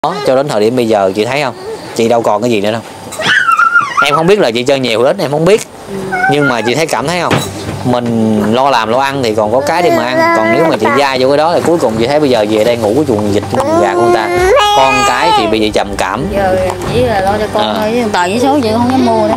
Đó, cho đến thời điểm bây giờ chị thấy không, chị đâu còn cái gì nữa đâu. Em không biết là chị chơi nhiều ít, em không biết, nhưng mà chị thấy cảm thấy không, mình lo làm lo ăn thì còn có cái để mà ăn, còn nếu mà chị dai vô cái đó thì cuối cùng chị thấy bây giờ về đây ngủ cái chuồng vịt gà của người ta, con cái thì bây giờ trầm cảm. Giờ chỉ là lo cho con thôi, chứ tờ giấy số chị không dám mua nữa.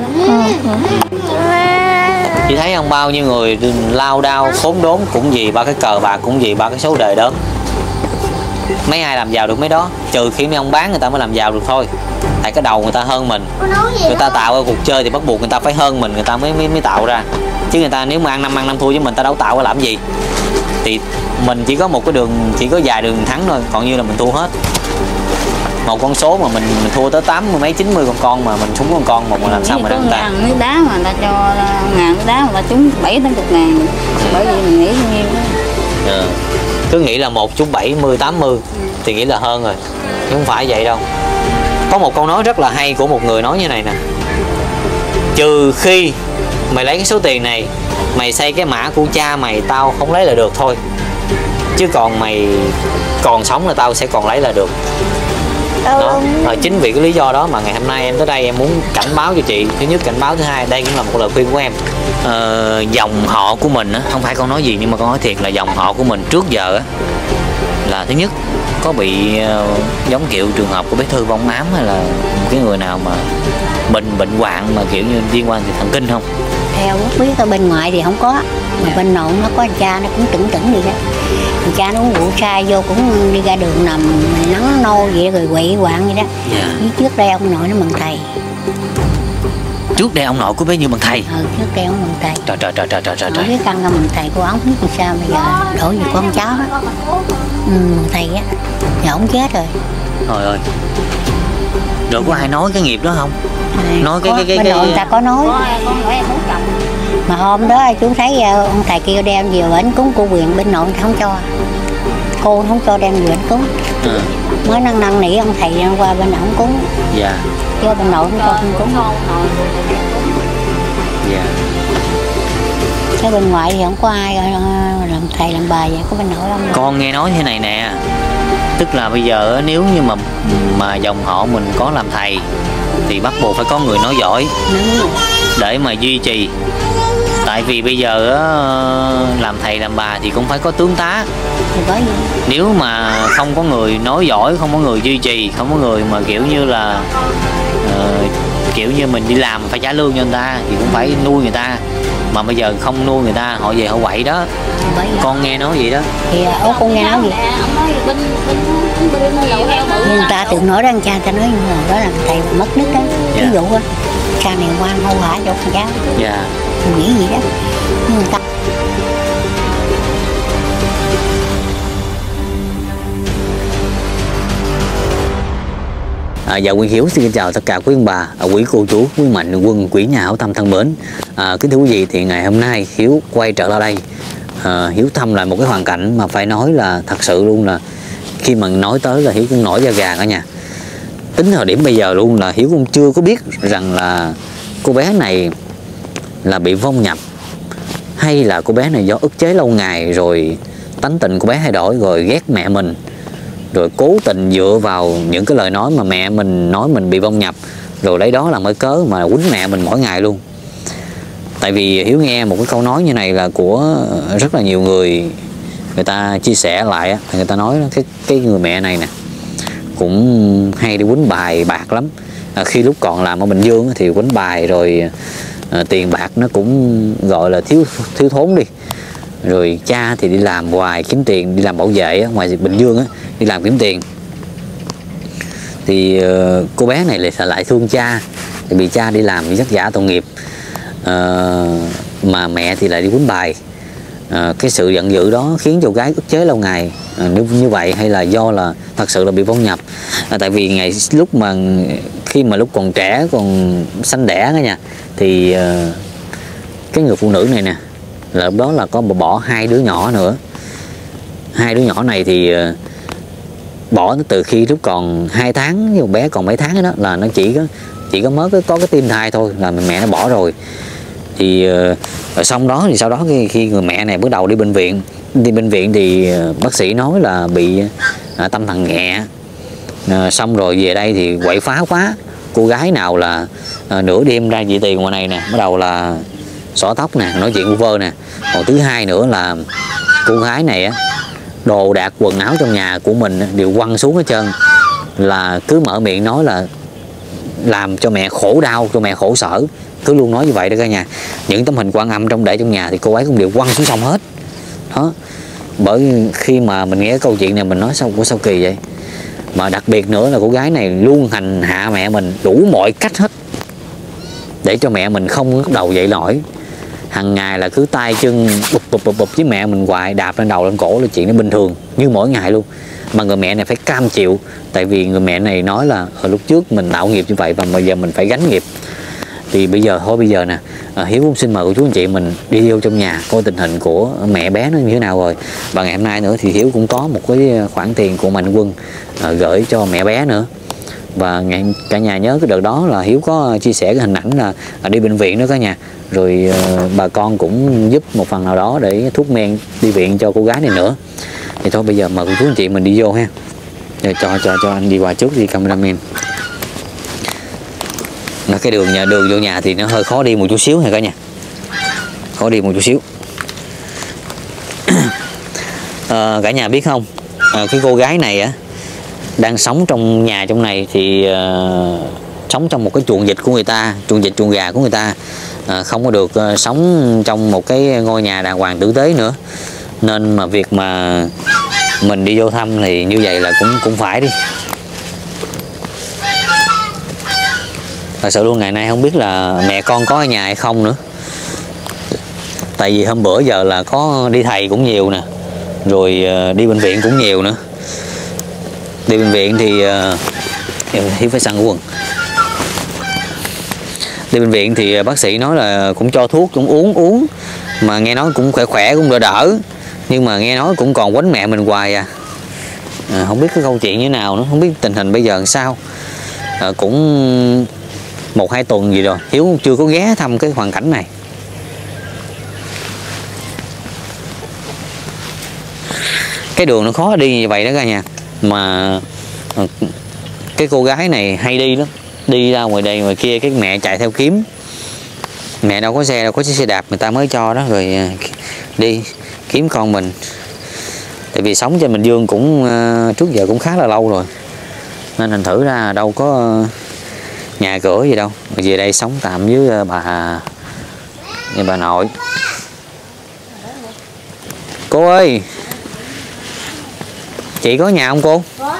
Chị thấy không, bao nhiêu người lao đao khốn đốn cũng vì ba cái cờ bạc, cũng vì ba cái số đề đó. Mấy ai làm giàu được mấy đó, trừ khi mấy ông bán người ta mới làm giàu được thôi. Tại cái đầu người ta hơn mình, người ta tạo ra cuộc chơi thì bắt buộc người ta phải hơn mình, người ta mới tạo ra. Chứ người ta nếu mà ăn năm thua với mình, ta đâu tạo ra làm gì. Thì mình chỉ có một cái đường, chỉ có vài đường thắng thôi, còn như là mình thua hết. Một con số mà mình thua tới 80 mấy 90 con mà mình trúng con một mà làm sao mà có người ta ăn nước đá mà người ta cho ngàn nước đá mà người ta trúng 7-80 ngàn, bởi vì mình nghĩ nhiêu đó. Cứ nghĩ là một chút 70 80 thì nghĩ là hơn rồi, chứ không phải vậy đâu. Có một câu nói rất là hay của một người nói như này nè: trừ khi mày lấy cái số tiền này mày xây cái mã của cha mày, tao không lấy lại được thôi, chứ còn mày còn sống là tao sẽ còn lấy lại được. Đó, chính vì cái lý do đó mà ngày hôm nay em tới đây em muốn cảnh báo cho chị. Thứ nhất cảnh báo, thứ hai đây cũng là một lời khuyên của em. Dòng họ của mình á, không phải con nói gì nhưng mà con nói thiệt là dòng họ của mình trước giờ á, là thứ nhất có bị giống kiểu trường hợp của bé Thư vong ám, hay là một cái người nào mà bệnh hoạn mà kiểu như liên quan đến thần kinh không? Theo lúc biết ở bên ngoài thì không có, mà bên nội nó có cha nó cũng tửng đi đó. Cha nó uống rượu sai vô cũng đi ra đường nằm nắng nôi vậy rồi quậy quạng vậy đó. Trước đây ông nội nó bằng thầy. Trước đây ông nội của bé Như bằng thầy. Trước đây ông bằng thầy. Trời. Cái căn ra bằng thầy của ông biết làm sao bây giờ đổi về con cháu đó. Bằng thầy á, giờ ông chết rồi. Trời ơi. Rồi có ai nói cái nghiệp đó không? Nói cái bên nội người ta có nói. Mà hôm đó chú thấy ông thầy kia đem về bển cúng cô quyền, bên nội người ta không cho. Cô không cho đem về bển cúng. Mới năn nỉ ông thầy qua bên ổng cúng. Dạ. Chứ bên nội không cho không cúng. Dạ. Chứ bên ngoại thì không có ai làm thầy làm bà vậy, có bên nội không. Con nghe nói thế này nè, tức là bây giờ nếu như mà dòng họ mình có làm thầy thì bắt buộc phải có người nói giỏi để mà duy trì. Tại vì bây giờ làm thầy làm bà thì cũng phải có tướng tá. Nếu mà không có người nói giỏi, không có người duy trì, không có người mà kiểu như là kiểu như mình đi làm phải trả lương cho người ta thì cũng phải nuôi người ta. Mà bây giờ không nuôi người ta, họ về họ quậy đó. Con nghe nói vậy đó. Thì con nghe nói gì? Nhưng người ta tự nói rằng cha ta nói đó là thầy mất đức đó. Ví dụ á, cha này ngoan hô hả cho con cháu. Dạ. Mình nghĩ gì đó. Nhưng người ta Dạ, Nguyên Hiếu xin chào tất cả quý ông bà, quý cô chú, quý mạnh quân, quý nhà hảo tâm thân mến. Kính thưa quý vị, thì ngày hôm nay Hiếu quay trở lại đây, Hiếu thăm lại một cái hoàn cảnh mà phải nói là thật sự luôn là khi mà nói tới là Hiếu cũng nổi da gà cả nhà. Tính thời điểm bây giờ luôn là Hiếu cũng chưa có biết rằng là cô bé này là bị vong nhập, hay là cô bé này do ức chế lâu ngày rồi tánh tình của bé thay đổi, rồi ghét mẹ mình, rồi cố tình dựa vào những cái lời nói mà mẹ mình nói mình bị vong nhập, rồi lấy đó làm cái cớ mà quýnh mẹ mình mỗi ngày luôn. Tại vì Hiếu nghe một cái câu nói như này là của rất là nhiều người, người ta chia sẻ lại á, người ta nói cái người mẹ này nè cũng hay đi quýnh bài bạc lắm. Khi lúc còn làm ở Bình Dương thì quýnh bài rồi tiền bạc nó cũng gọi là thiếu thốn đi. Rồi cha thì đi làm hoài kiếm tiền, đi làm bảo vệ á, ngoài Bình Dương á, đi làm kiếm tiền. Thì cô bé này lại thương cha, thì bị cha đi làm bị vất vả tội nghiệp, mà mẹ thì lại đi quýnh bài. Cái sự giận dữ đó khiến cho gái ức chế lâu ngày như vậy, hay là do là thật sự là bị vong nhập. Tại vì lúc mà khi mà lúc còn trẻ, còn sanh đẻ đó nha, thì cái người phụ nữ này nè là lúc đó là có bỏ 2 đứa nhỏ nữa. 2 đứa nhỏ này thì bỏ từ khi lúc còn 2 tháng, với bé còn mấy tháng đó, là nó chỉ có mới có cái tim thai thôi là mẹ nó bỏ rồi. Thì xong đó thì sau đó khi người mẹ này bắt đầu đi bệnh viện thì bác sĩ nói là bị tâm thần nhẹ, Xong rồi về đây thì quậy phá quá. Cô gái nào là nửa đêm ra dị tiền ngoài này nè, bắt đầu là xõa tóc nè, nói chuyện vu vơ nè. Còn thứ hai nữa là cô gái này á, đồ đạc quần áo trong nhà của mình đều quăng xuống hết trơn, là cứ mở miệng nói là làm cho mẹ khổ đau, cho mẹ khổ sở, cứ luôn nói như vậy đó cả nhà. Những tấm hình Quan Âm để trong nhà thì cô ấy cũng đều quăng xuống sông hết đó. Bởi khi mà mình nghe câu chuyện này mình nói sao kỳ vậy. Mà đặc biệt nữa là cô gái này luôn hành hạ mẹ mình đủ mọi cách hết để cho mẹ mình không bắt đầu dậy nổi. Hằng ngày là cứ tay chân bụp với mẹ mình hoài, đạp lên đầu lên cổ là chuyện nó bình thường như mỗi ngày luôn. Mà người mẹ này phải cam chịu, tại vì người mẹ này nói là ở lúc trước mình tạo nghiệp như vậy và bây giờ mình phải gánh nghiệp. Thì bây giờ nè, Hiếu cũng xin mời cô chú anh chị mình đi vô trong nhà coi tình hình của mẹ bé nó như thế nào rồi. Và ngày hôm nay nữa thì Hiếu cũng có một cái khoản tiền của Mạnh Quân gửi cho mẹ bé nữa. Và cả nhà nhớ cái đợt đó là Hiếu có chia sẻ cái hình ảnh là đi bệnh viện đó cả nhà. Rồi bà con cũng giúp một phần nào đó để thuốc men đi viện cho cô gái này nữa. Thì thôi bây giờ mời cô chú anh chị mình đi vô ha. Rồi cho anh đi qua trước đi cameraman. Cái đường vô nhà thì nó hơi khó đi một chút xíu nha cả nhà. Khó đi một chút xíu. Cả nhà biết không, cái cô gái này á đang sống trong nhà trong này thì sống trong một cái chuồng vịt của người ta, chuồng vịt chuồng gà của người ta, không có được sống trong một cái ngôi nhà đàng hoàng tử tế nữa. Nên mà việc mà mình đi vô thăm thì như vậy là cũng phải đi. Thật sự luôn, ngày nay không biết là mẹ con có ở nhà hay không nữa. Tại vì hôm bữa giờ là có đi thầy cũng nhiều nè, rồi đi bệnh viện cũng nhiều nữa. Đi bệnh viện thì Hiếu phải săn quần. Đi bệnh viện thì bác sĩ nói là cũng cho thuốc cũng uống mà nghe nói cũng khỏe cũng đỡ. Nhưng mà nghe nói cũng còn quánh mẹ mình hoài à. Không biết cái câu chuyện như thế nào nữa, không biết tình hình bây giờ làm sao. Cũng 1-2 tuần gì rồi Hiếu chưa có ghé thăm cái hoàn cảnh này. Cái đường nó khó đi như vậy đó cả nhà. Mà cái cô gái này hay đi lắm, đi ra ngoài đây ngoài kia cái mẹ chạy theo kiếm. Mẹ đâu có xe, đâu có chiếc xe đạp người ta mới cho đó, rồi đi kiếm con mình. Tại vì sống trên Bình Dương cũng trước giờ cũng khá là lâu rồi, nên thành thử ra đâu có nhà cửa gì đâu. Về đây sống tạm với bà nội. Cô ơi, chị có nhà không cô? Có.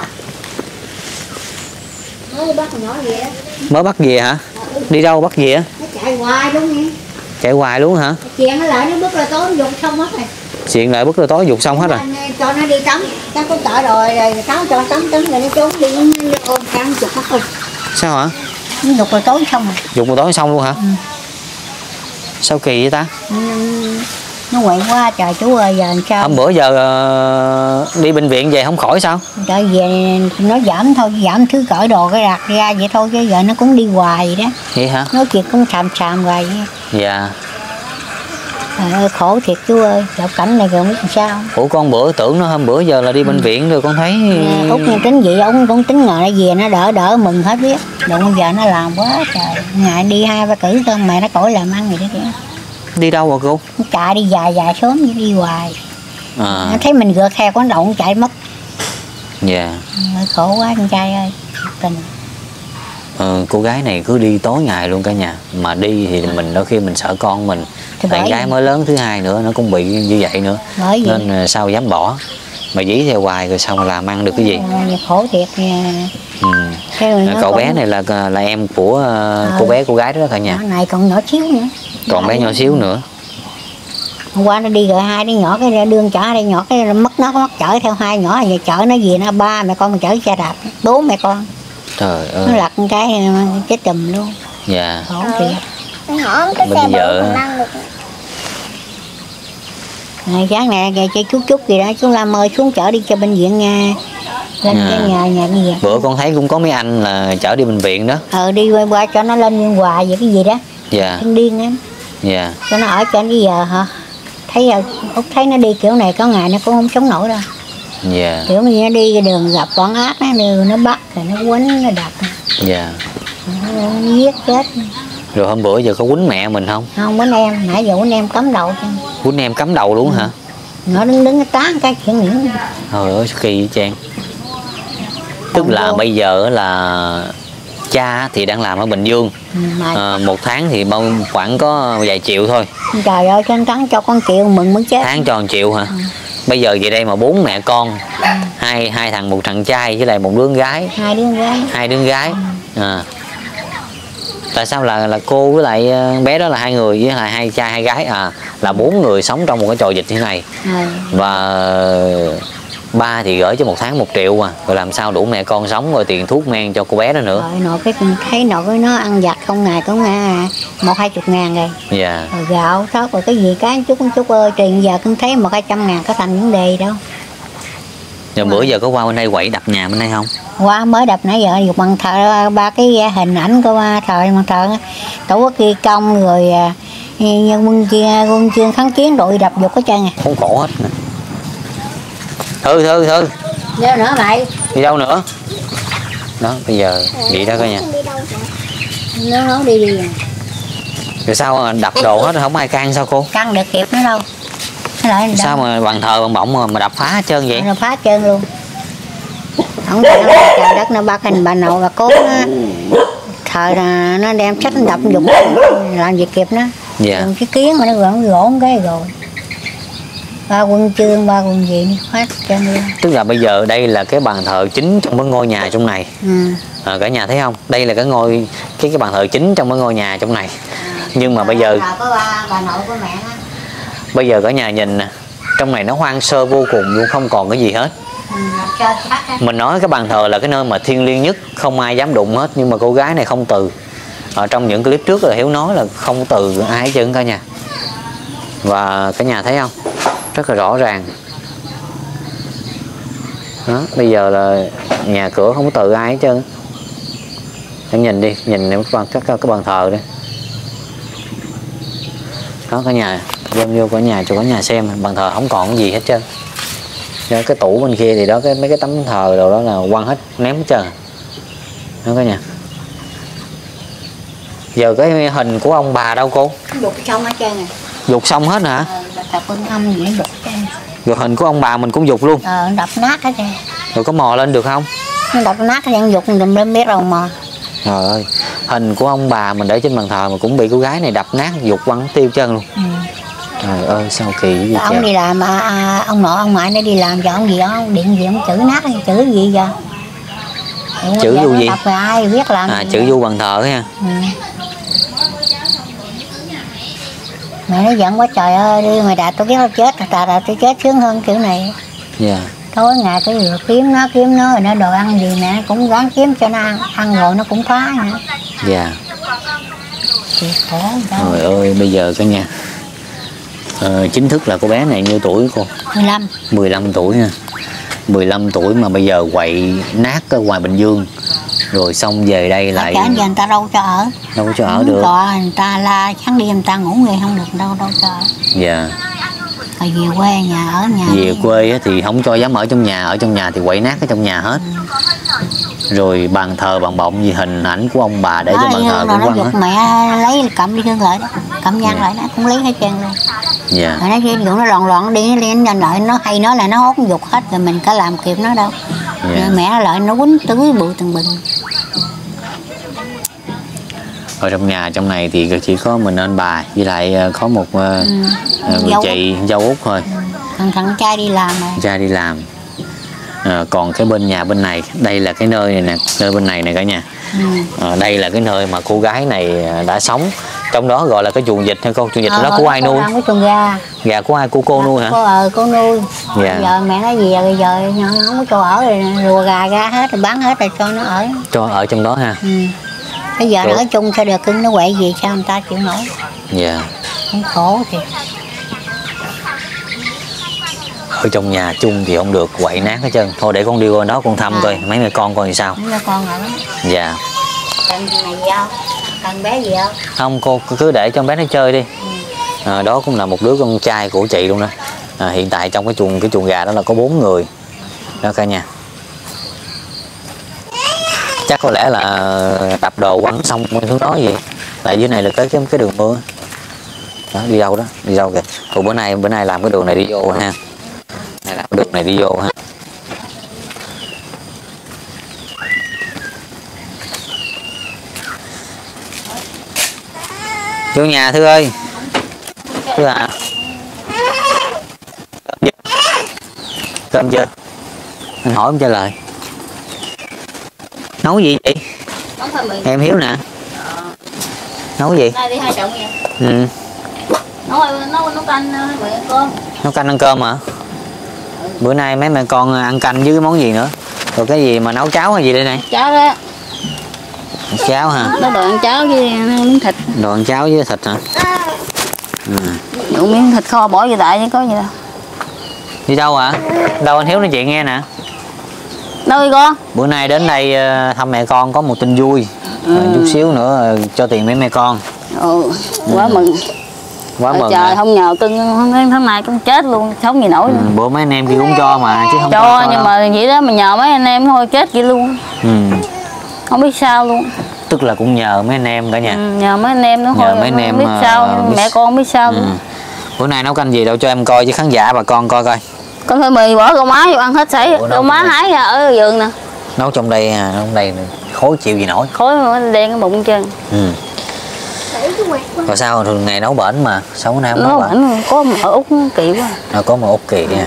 Mới bắt nhỏ về. Mới bắt về hả? Đi đâu bắt về á? Nó chạy hoài luôn vậy. Chạy hoài luôn hả? Chuyện nó lại nó bước ra tối dục xong hết rồi. Chuyện lại bước ra tối dục xong hết rồi. Cho nó đi tắm, chắc có chợ rồi tắm cho tắm rồi nó trốn đi ôm căng dục hết rồi. Sao hả? Nó dục rồi tối xong rồi. Dục rồi tối xong luôn hả? Sao kỳ vậy ta? Nó quậy quá trời chú ơi, giờ làm sao? Hôm bữa giờ đi bệnh viện về không khỏi sao? Trời về nó giảm thôi, giảm thứ cởi đồ cái đặt ra vậy thôi, chứ giờ nó cũng đi hoài vậy đó. Vậy hả? Nói chuyện cũng xàm hoài vậy. Dạ. Trời ơi khổ thiệt chú ơi, gặp cảnh này rồi biết làm sao. Ủa con bữa tưởng nó hôm bữa giờ là đi bệnh viện rồi con thấy. Út nghe tính vậy, ông cũng tính ngờ nó về nó đỡ mừng hết biết. Đụng bây giờ nó làm quá trời, ngày đi 2-3 cử thôi mẹ nó khỏi làm ăn gì đó kìa. Đi đâu rồi cô? Nó chạy đi dài sớm vậy đi hoài. Nó thấy mình gượt theo con động chạy mất. Dạ. Khổ quá con trai ơi, tình. Cô gái này cứ đi tối ngày luôn cả nhà. Mà đi thì mình đôi khi mình sợ con mình. Tại gái mới lớn thứ hai nữa nó cũng bị như vậy nữa. Nên sao dám bỏ. Mà dí theo hoài rồi sao mà làm ăn được cái gì. Khổ thiệt nha. Cậu bé này là em của cô gái đó cả nhà. Này còn nhỏ xíu nữa. Còn bé nhỏ xíu nữa. Hôm qua nó đi rồi 2 đứa nhỏ cái đường chở đây nhỏ cái mất chở theo 2 nhỏ rồi chở nó về nó 3 mẹ con mình chở xe đạp 4 mẹ con. Trời ơi. Nó lật cái chết chùm luôn. Dạ. Khổ thiệt. Bây giờ sáng này chơi chút gì đó chú Lam ơi xuống chở đi cho bệnh viện nha. Lên cái nhà cái gì. Bữa con thấy cũng có mấy anh là chở đi bệnh viện đó. Đi qua cho nó lên Biên Hòa vậy cái gì đó. Dạ. Điên điên em. Dạ. Cho nó ở trên bây giờ hả? Thấy Út thấy nó đi kiểu này có ngày nó cũng không chống nổi đâu. Dạ. Kiểu như nó đi cái đường gặp con ác nó bắt rồi nó quýnh nó đập. Dạ. Nó giết chết. Rồi hôm bữa giờ có quýnh mẹ mình không? Không, quýnh em, nãy giờ quýnh em cắm đầu chứ. Quýnh em cắm đầu luôn hả? Nó đứng nó tán cái chuyện nữa. Trời ơi kỳ vậy Trang. Tức là bây giờ là cha thì đang làm ở Bình Dương. Một tháng thì khoảng có vài triệu thôi. Trời ơi, cho tháng cho con triệu mừng muốn chết. Tháng cho 1 triệu hả? Bây giờ về đây mà 4 mẹ con, hai thằng, một thằng trai với lại một đứa con gái. Hai đứa con gái. Tại sao là cô với lại bé đó là 2 người với lại 2 trai 2 gái là 4 người sống trong một cái chòi dịch như này. Và ba thì gửi cho 1 tháng 1 triệu rồi làm sao đủ mẹ con sống, rồi tiền thuốc men cho cô bé đó nữa. Rồi nội cái thấy nội nó ăn vặt không ngày có 1-20 ngàn rồi. Dạ. Rồi gạo sốt rồi cái gì cái chút ơi, tiền giờ cũng thấy 100-200 ngàn có thành vấn đề đâu. Rồi bữa giờ có qua bên đây quậy đập nhà bên đây không? Qua mới đập nãy giờ dục bằng thờ 3 cái hình ảnh của thời bằng thờ Tổ quốc ghi công rồi nhân quân chương kháng chiến đội đập dục hết trơn Không khổ hết nè. Thư đâu nữa mày, đi đâu nữa đó bây giờ vậy đó coi nha. nó đi Rồi sao đập đồ hết không ai can sao cô? Can được kịp nó đâu. Sao mà bằng thờ bằng bọng mà đập phá hết trơn vậy? Nó phá trơn luôn. Không phải trời đất nó bắt hình bà nội bà cố nó thời là nó đem sách nó đập dục làm gì kịp nó. Dạ. Dùng cái kiến mà nó gõ cái rồi 3 quân chương 3 quân gì hết trơn luôn. Tức là bây giờ đây là cái bàn thờ chính trong cái ngôi nhà trong này. Cả nhà thấy không? Đây là cái bàn thờ chính trong cái ngôi nhà trong này. Nhưng mà bây giờ có bà nội của mẹ đó. Bây giờ cả nhà nhìn nè, trong này nó hoang sơ vô cùng luôn, không còn cái gì hết. Mình nói cái bàn thờ là cái nơi mà thiêng liêng nhất, không ai dám đụng hết, nhưng mà cô gái này không từ. Ở trong những clip trước là Hiếu nói là không từ ai hết trơn cả nhà. Và cả nhà thấy không? Rất là rõ ràng. Đó, bây giờ là nhà cửa không có từ ai hết trơn. Em nhìn đi, nhìn cái bàn thờ đi. Đó cả nhà, đem vô cả nhà cho cả nhà xem, bàn thờ không còn cái gì hết trơn. Cái tủ bên kia thì đó mấy cái tấm thờ đồ đó là quăng hết, ném hết trơn. Đó cả nhà. Giờ cái hình của ông bà đâu cô? Dục xong hết trơn rồi. Dục xong hết hả? Tập bên âm gì dục trơn. Rồi hình của ông bà mình cũng dục luôn. Đập nát hết trơn. Rồi có mò lên được không? Nó đập nát cái dục mình lên biết đâu mò. Trời ơi, hình của ông bà mình để trên bàn thờ mà cũng bị cô gái này đập nát, dục quăng tiêu chân luôn. Trời ơi sao kỳ vậy. Ông đi làm ông nội ông ngoại nó đi làm cho ông gì đó điện gì ông chữ nát chữ gì giờ. Chữ vô gì? Đập rồi ai biết làm. Chữ vô bàn thờ ha. Mẹ nó giận quá trời ơi, đi mày đạp tôi biết chết, đạp tôi chết sướng hơn kiểu này. Dạ. Tối ngày cái vừa kiếm nó rồi nó đồ ăn gì mẹ cũng gắng kiếm cho nó ăn rồi nó cũng phá nữa. Dạ. Thì khổ. Trời ơi bây giờ cả nhà. Chính thức là cô bé này nhiêu tuổi cô? 15 tuổi nha. 15 tuổi mà bây giờ quậy nát ở ngoài Bình Dương. Rồi xong về đây lại. Giờ người ta đâu cho ở. Đâu có cho ở được. Người ta la sáng đi người ta ngủ nghề không được đâu cho ở. Dạ. Rồi về quê nhà ở nhà. Về quê thì không cho dám ở trong nhà thì quậy nát ở trong nhà hết. Rồi bàn thờ bàn bọng gì hình ảnh của ông bà để trên bàn thờ cũng quăng hết. Mẹ lấy cầm đi hương lại đó, cầm nhang lại nó cũng lấy hết trơn luôn. Dạ. Rồi nó loạn đi lên lại nó hay nói là nó hốt dục hết rồi mình có làm kịp nó đâu. Rồi mẹ lại nó quýnh tưới bụi từng bình. Ở trong nhà trong này thì chỉ có mình anh bà với lại có một người chị dâu út thôi. Thằng trai đi làm rồi. Trai đi làm. Còn cái bên nhà bên này, đây là cái nơi này nè, nơi bên này nè cả nhà. Đây là cái nơi mà cô gái này đã sống. Trong đó gọi là cái chuồng vịt hay con chuồng vịt đó của ai nuôi? Cái chuồng gà. Gà của ai? Cô nuôi hả? Cô nuôi. Dạ. Giờ mẹ nói gì rồi giờ nó không có chỗ ở rồi rùa gà ra hết rồi bán hết rồi cho nó ở. Cho ở trong đó ha. Bây giờ nó ở chung sao được, cưng nó quậy gì sao người ta chịu nổi. Dạ. Cũng khổ thì. Ở trong nhà chung thì không được, quậy nát hết trơn. Thôi để con đi qua đó con thăm coi mấy mẹ con coi sao. Mấy con ở. Dạ. Cần này gì không? Cần bé gì không? Không, cô cứ để cho bé nó chơi đi. Đó cũng là một đứa con trai của chị luôn đó. Hiện tại trong cái chuồng gà đó là có 4 người. đó cả nhà. Chắc có lẽ là đập đồ quăng xong xuống đó gì. Tại dưới này là tới cái đường mưa đó, đi đâu đó, đi đâu kìa. Ủa, bữa nay làm cái đường này đi vô ha, này làm cái đường này đi vô ha. Vô nhà Thư ơi. Thư à, cơm chưa? Anh hỏi không trả lời. Nấu gì vậy? Em Hiếu nè. Nấu gì? Nay đi 2 chậu nha. Ừ. Nấu canh cơm. Nấu canh ăn cơm hả? Bữa nay mấy mẹ con ăn canh với cái món gì nữa? Rồi cái gì mà nấu cháo hay gì đây này? Cháo đó. Cháo hả? Nó đồ ăn cháo với miếng thịt. Đồ ăn cháo với thịt hả? Ừ. Dụ miếng thịt kho bỏ vô đại chứ có gì đâu. Đi đâu hả? Đâu anh Hiếu nói chuyện nghe nè. Đâu đi con? Bữa nay đến đây thăm mẹ con có một tin vui. Chút xíu nữa cho tiền mấy mẹ con. Quá mừng. Quá mừng. Trời hả? không nhờ cưng tháng này cũng chết luôn, sống gì nổi. Bữa mấy anh em kia cũng cho mà chứ không cho nhưng mà vậy đó mà nhờ mấy anh em thôi chết vậy luôn. Không biết sao luôn. Tức là cũng nhờ mấy anh em cả nhà. Nhờ mấy anh em nữa thôi. Mấy anh em biết sao mẹ con không biết sao luôn. Bữa nay nấu canh gì đâu cho em coi chứ khán giả bà con coi coi. Con thôi mì bỏ rau má vô ăn hết sảy. Rau má hái ra ở vườn nè. Nấu trong đây à, trong đây khối chịu gì nổi. Khối đen cái bụng chân. Rồi sao thường ngày nấu bển mà sao bữa nay không nấu bển? Có một út kỳ quá. Có một út kỳ nha.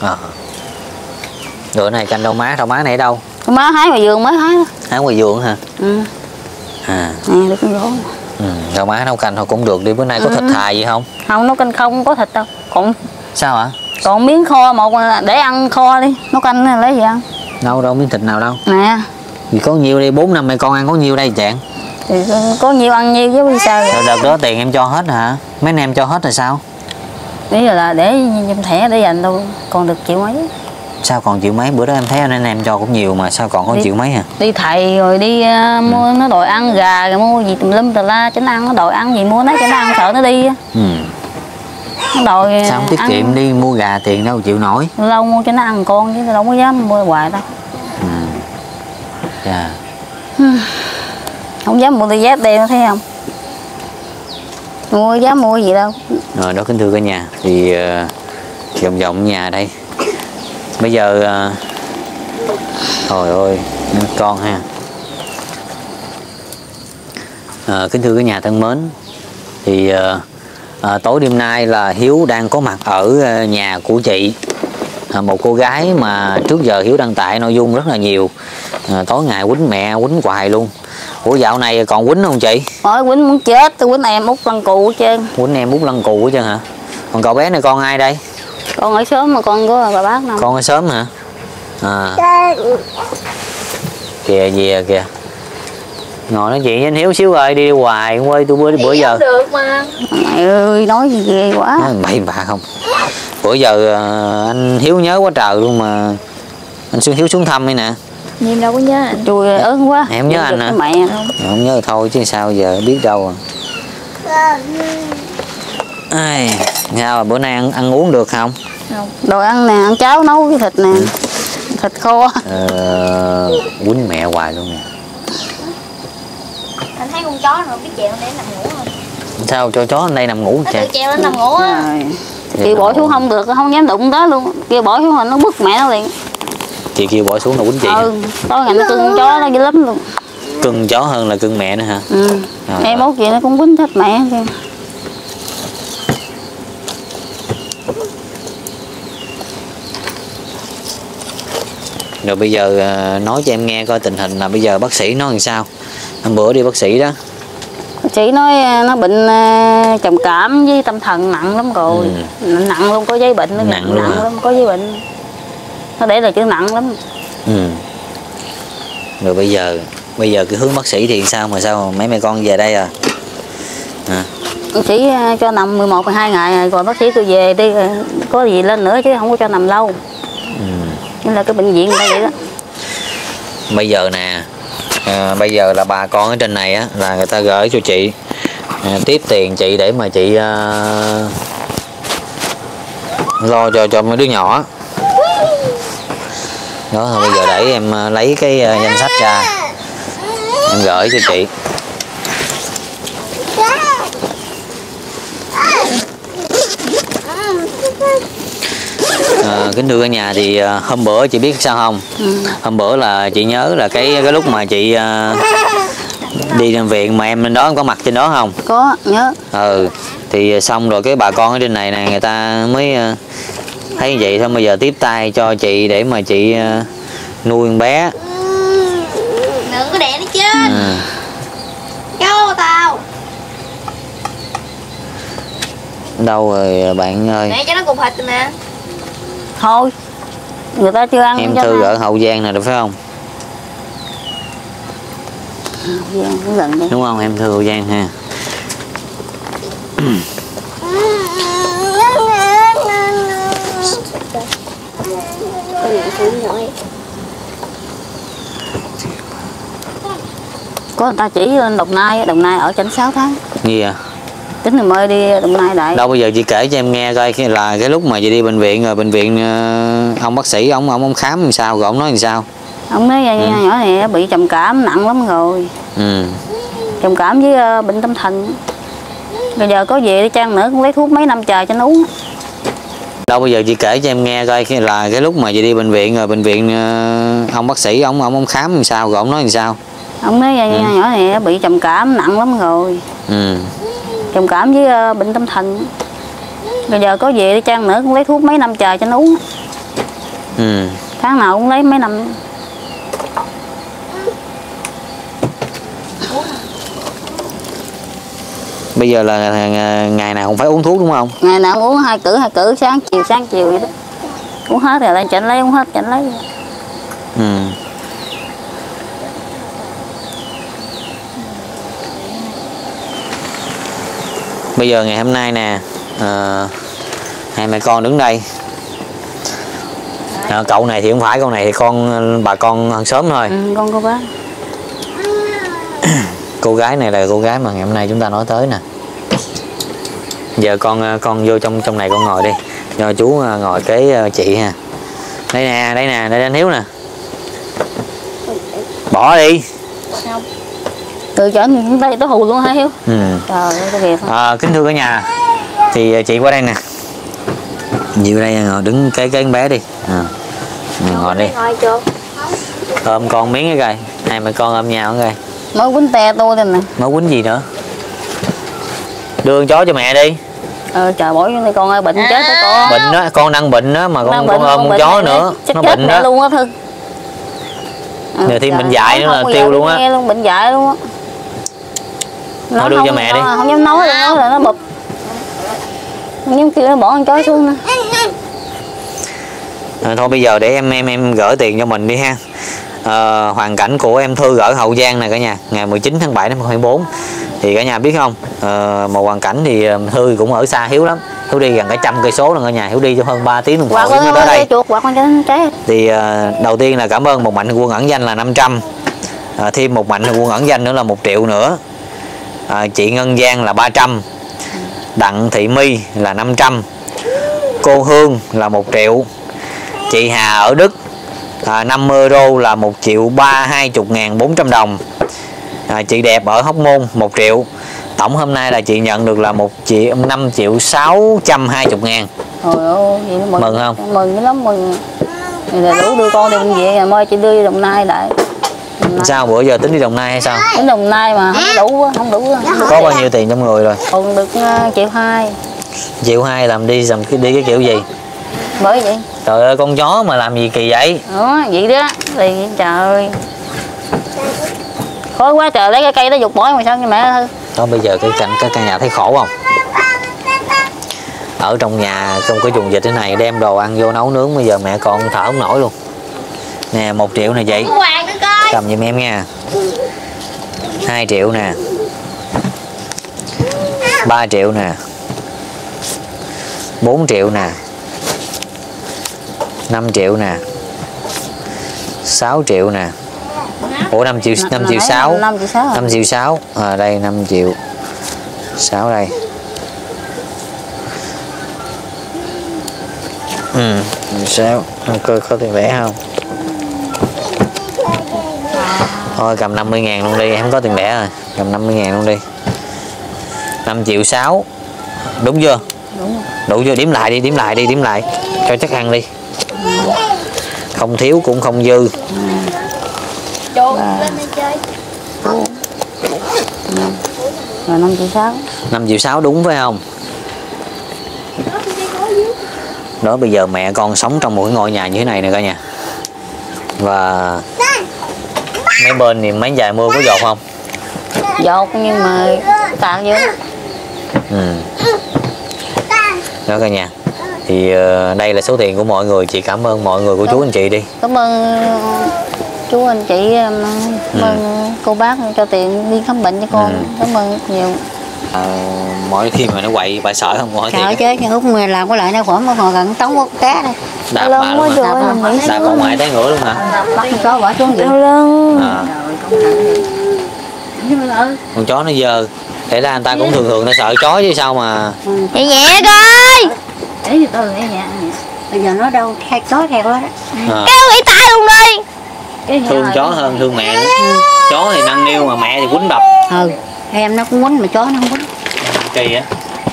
Bữa này canh rau má này ở đâu? Rau má hái ngoài vườn mới hái đó. Hái ngoài vườn hả? Nè được con rau. Rau má nấu canh thôi cũng được đi. Bữa nay có thịt thà gì không? Không, nấu canh không có thịt đâu. Còn sao hả? Còn miếng kho một để ăn kho đi. Nấu canh này lấy gì ăn? Đâu miếng thịt nào đâu. Nè. Vì có nhiêu đây, 4 năm mẹ con ăn có nhiêu đây chạng? Thì có nhiêu ăn nhiêu chứ vì sao vậy? Rồi đợt đó tiền em cho hết hả? Mấy anh em cho hết rồi sao? Ý là để trong thẻ để dành đâu, còn được triệu mấy. Sao còn triệu mấy? Bữa đó em thấy anh em cho cũng nhiều mà sao còn có triệu mấy hả? Đi thầy rồi đi mua nó đòi ăn gà rồi mua gì tùm lum tà la cho nó ăn, nó đòi ăn gì mua nó cho nó ăn sợ nó đi. Nó đòi sao không tiết kiệm đi mua gà tiền đâu chịu nổi. Lâu mua cho nó ăn con chứ đâu có dám mua hoài đâu. Dạ. Không dám mua đôi dép đen thấy không? Dám mua gì đâu. Rồi đó kính thưa cả nhà thì vòng vòng nhà đây. Bây giờ trời ơi con ha. Kính thưa cả nhà thân mến, thì tối đêm nay là Hiếu đang có mặt ở nhà của chị, một cô gái mà trước giờ Hiếu đăng tải nội dung rất là nhiều. Tối ngày quýnh mẹ quýnh hoài luôn. Ủa dạo này còn quýnh không chị? Hỏi quýnh muốn chết, tôi quýnh em út lăng cù hết trơn. Quýnh em út lăng cù hết trơn hả? Còn cậu bé này con ai đây? Con ở sớm mà con của bà bác nào. Con ở sớm hả? Kìa về kìa. Ngồi nói chuyện với anh Hiếu xíu rồi đi hoài quê tôi bữa giờ. Được mà. Mày ơi nói gì ghê quá. Nói bậy bạ không. Bữa giờ anh Hiếu nhớ quá trời luôn mà. Anh Hiếu xuống thăm đây nè. Em đâu có nhớ, chùi ớn quá. Em nhớ anh hả? Mẹ không? Không nhớ thôi chứ sao giờ biết đâu. Ai, sao bữa nay ăn uống được không? Không. Đồ ăn nè, ăn cháo nấu cái thịt nè. Thịt khô. Quýnh mẹ hoài luôn nè. Anh thấy con chó nó biết trèo để nằm ngủ không? Sao cho chó ở đây nằm ngủ kìa? Trèo lên nằm ngủ á. Kêu bỏ xuống không được, không dám đụng tới luôn. Kêu bỏ xuống rồi nó bứt mẹ nó liền. Chị kêu bỏ xuống là quýnh chị. Tối ngày nó cưng con chó nó dữ lắm luôn. Cưng chó hơn là cưng mẹ nữa hả? Em út chị nó cũng quýnh thích mẹ kìa. Rồi bây giờ nói cho em nghe coi tình hình là bây giờ bác sĩ nói làm sao. Hôm bữa đi bác sĩ đó. Bác sĩ nói nó bệnh trầm cảm với tâm thần nặng lắm rồi. Nặng luôn, có giấy bệnh nữa. Nặng luôn hả? Lắm, có giấy bệnh. Nó để là chữ nặng lắm. Rồi bây giờ cái hướng bác sĩ thì sao mà sao mấy mẹ con về đây à? Bác sĩ cho nằm 11-12 ngày rồi, còn bác sĩ tôi về đi có gì lên nữa chứ không có cho nằm lâu. Nên là cái bệnh viện người ta vậy đó. Bây giờ nè, bây giờ là bà con ở trên này á là người ta gửi cho chị tiếp tiền chị để mà chị lo cho mấy đứa nhỏ. Đó thôi bây giờ để em lấy cái danh sách ra, em gửi cho chị. Kính thưa cả nhà, thì hôm bữa chị biết sao không? Hôm bữa là chị nhớ là cái lúc mà chị đi bệnh viện mà em lên đó, em có mặt trên đó không? Có, nhớ. Thì xong rồi cái bà con ở trên này nè, người ta mới thấy vậy thôi, bây giờ tiếp tay cho chị để mà chị nuôi con bé. Đừng có đè nó chết. Cho tao. Đâu rồi bạn ơi? Nè cho nó cục thịt nè. Thôi, người ta chưa ăn. Em Thư ở Hậu Giang nè, được phải không? Cũng gần đây. Đúng không? Em Thư Hậu Giang ha. Có người ta chỉ lên Đồng Nai ở chảnh 6 tháng. Gì à? Tính rồi mới đi Đồng Nai đại. Đâu bây giờ chị kể cho em nghe coi, là cái lúc mà chị đi bệnh viện rồi, bệnh viện ông bác sĩ ông khám làm sao, rồi ông nói làm sao? Ông nói nhỏ này bị trầm cảm nặng lắm rồi. Trầm cảm với bệnh tâm thần. Bây giờ có về đi chăng nữa cũng lấy thuốc mấy năm trời cho nó uống. Đâu bây giờ chị kể cho em nghe coi, là cái lúc mà chị đi bệnh viện rồi, bệnh viện ông bác sĩ ông khám làm sao, rồi ông nói làm sao? Ông nói nhỏ này bị trầm cảm nặng lắm rồi. Trầm cảm với bệnh tâm thần. Bây giờ có về đi chăng nữa cũng lấy thuốc mấy năm trời cho nó uống. Tháng nào cũng lấy mấy năm. Bây giờ là ngày nào cũng phải uống thuốc đúng không? Ngày nào cũng uống hai cử sáng chiều vậy đó. Uống hết rồi lại chỉnh lấy, uống hết chỉnh lấy. Bây giờ ngày hôm nay nè, hai mẹ con đứng đây. Cậu này thì không phải, con này thì bà con hàng xóm thôi. Con cô bác. Cô gái này là cô gái mà ngày hôm nay chúng ta nói tới nè. Giờ con vô trong này con ngồi đi, cho chú ngồi kế chị ha. Đây nè, đây anh Hiếu nè. Bỏ đi. Từ chảnh đây tới hù luôn hả Hiếu? Trời ơi cái việc. Kính thưa cả nhà, thì chị qua đây nè. Nhiều đây ngồi đứng kế con bé đi. Ngồi đi. Ôm con miếng cái coi. Hai mẹ con ôm nhau coi. Mới quýnh te tôi đây nè. Mới quýnh gì nữa? Đưa con chó cho mẹ đi. Trời bỏ vô đây con ơi, bệnh chết đó con. Bệnh đó, con đang bệnh đó mà con ôm con chó nữa. Nó bệnh đó luôn á Thư. Nè thêm bệnh dại nữa là tiêu luôn á. Bệnh dại luôn á. Nó đưa cho mẹ đi. Không dám nói là nó bụp. Không dám kêu nó bỏ con chó xuống nữa. Thôi bây giờ để em gửi tiền cho mình đi ha. Hoàn cảnh của em Thư ở Hậu Giang này cả nhà, ngày 19 tháng 7 năm 2024. Thì cả nhà biết không, một hoàn cảnh thì Thư cũng ở xa Hiếu lắm. Hiếu đi gần cả 100 cây số lần cả nhà, Hiếu đi trong hơn 3 tiếng đồng hồ mới tới đây. Thì đầu tiên là cảm ơn một mạnh thường quân ẩn danh là 500. Thêm một mạnh thường quân ẩn danh nữa là 1 triệu nữa. Chị Ngân Giang là 300. Đặng Thị My là 500. Cô Hương là 1 triệu. Chị Hà ở Đức 50 euro là 1.320.400 đồng. Chị Đẹp ở Hóc Môn 1 triệu. Tổng hôm nay là chị nhận được là 5.620.000. Trời ơi, mừng không? Mừng lắm, mừng. Là đủ đưa con đi bệnh viện rồi mới chị đưa đi Đồng Nai đại. Sao bữa giờ tính đi Đồng Nai hay sao? Đến Đồng Nai mà không đủ. Có bao nhiêu tiền trong người rồi? Còn được 1,2 triệu. 1,2 triệu làm đi cái kiểu gì? Bởi vậy. Trời ơi, con chó mà làm gì kỳ vậy? Vậy đó. Thì trời. Khó quá trời, lấy cái cây đó dục bỏ mà sao mẹ Thư. Đó bây giờ cái căn nhà thấy khổ không? Ở trong nhà trong cái vùng dịch thế này đem đồ ăn vô nấu nướng, bây giờ mẹ con thở không nổi luôn. Nè 1 triệu nè chị. Cầm giùm em nha. 2 triệu nè. 3 triệu nè. 4 triệu nè. 5 triệu nè. 6 triệu nè. Ủa 5 triệu 6. 5 triệu 6. Đây 5 triệu 6 đây. Sao? Coi có tiền lẻ không? Thôi cầm 50.000 luôn đi, em không có tiền lẻ rồi. Cầm 50.000 luôn đi. 5.600.000. Đúng chưa? Đúng. Đủ chưa? Điểm lại đi, điểm lại đi, điểm lại. Cho chắc ăn đi. Không thiếu cũng không dư. Trốn lên đây chơi. Rồi 5.600.000. 5.600.000 đúng phải không? Đó, bây giờ mẹ con sống trong một cái ngôi nhà như thế này nè cả nhà. Và mấy bên thì mấy dài mưa có dột không? Dột nhưng mà tạt vô. Đó cả nhà. Thì đây là số tiền của mọi người. Chị cảm ơn mọi người của chú anh chị đi. Cảm ơn chú anh chị, cảm ơn cô bác cho tiền đi khám bệnh cho con. Cảm ơn nhiều. Mỗi khi mà nó quậy bà sợ không? Hỏi sợ chứ, nhưng lúc mà làm có lại nó khoảng một gần tống quốc té đây. đạp bà luôn hả? Đạp bà ngoại té ngửa luôn hả? Bắt con chó bỏ xuống vậy. Con chó nó dơ. Thế là anh ta cũng thường ta sợ chó chứ sao mà. Nhẹ nhẹ coi. Để từ từ nhẹ nhẹ. Bây giờ nó đâu theo chó theo đó. Kéo gãy tay luôn đi. Thương chó hơn thương mẹ. Chó thì nâng niu mà mẹ thì quýnh đập. Em nó cũng quýnh mà chó nó không quýnh. Kỳ á.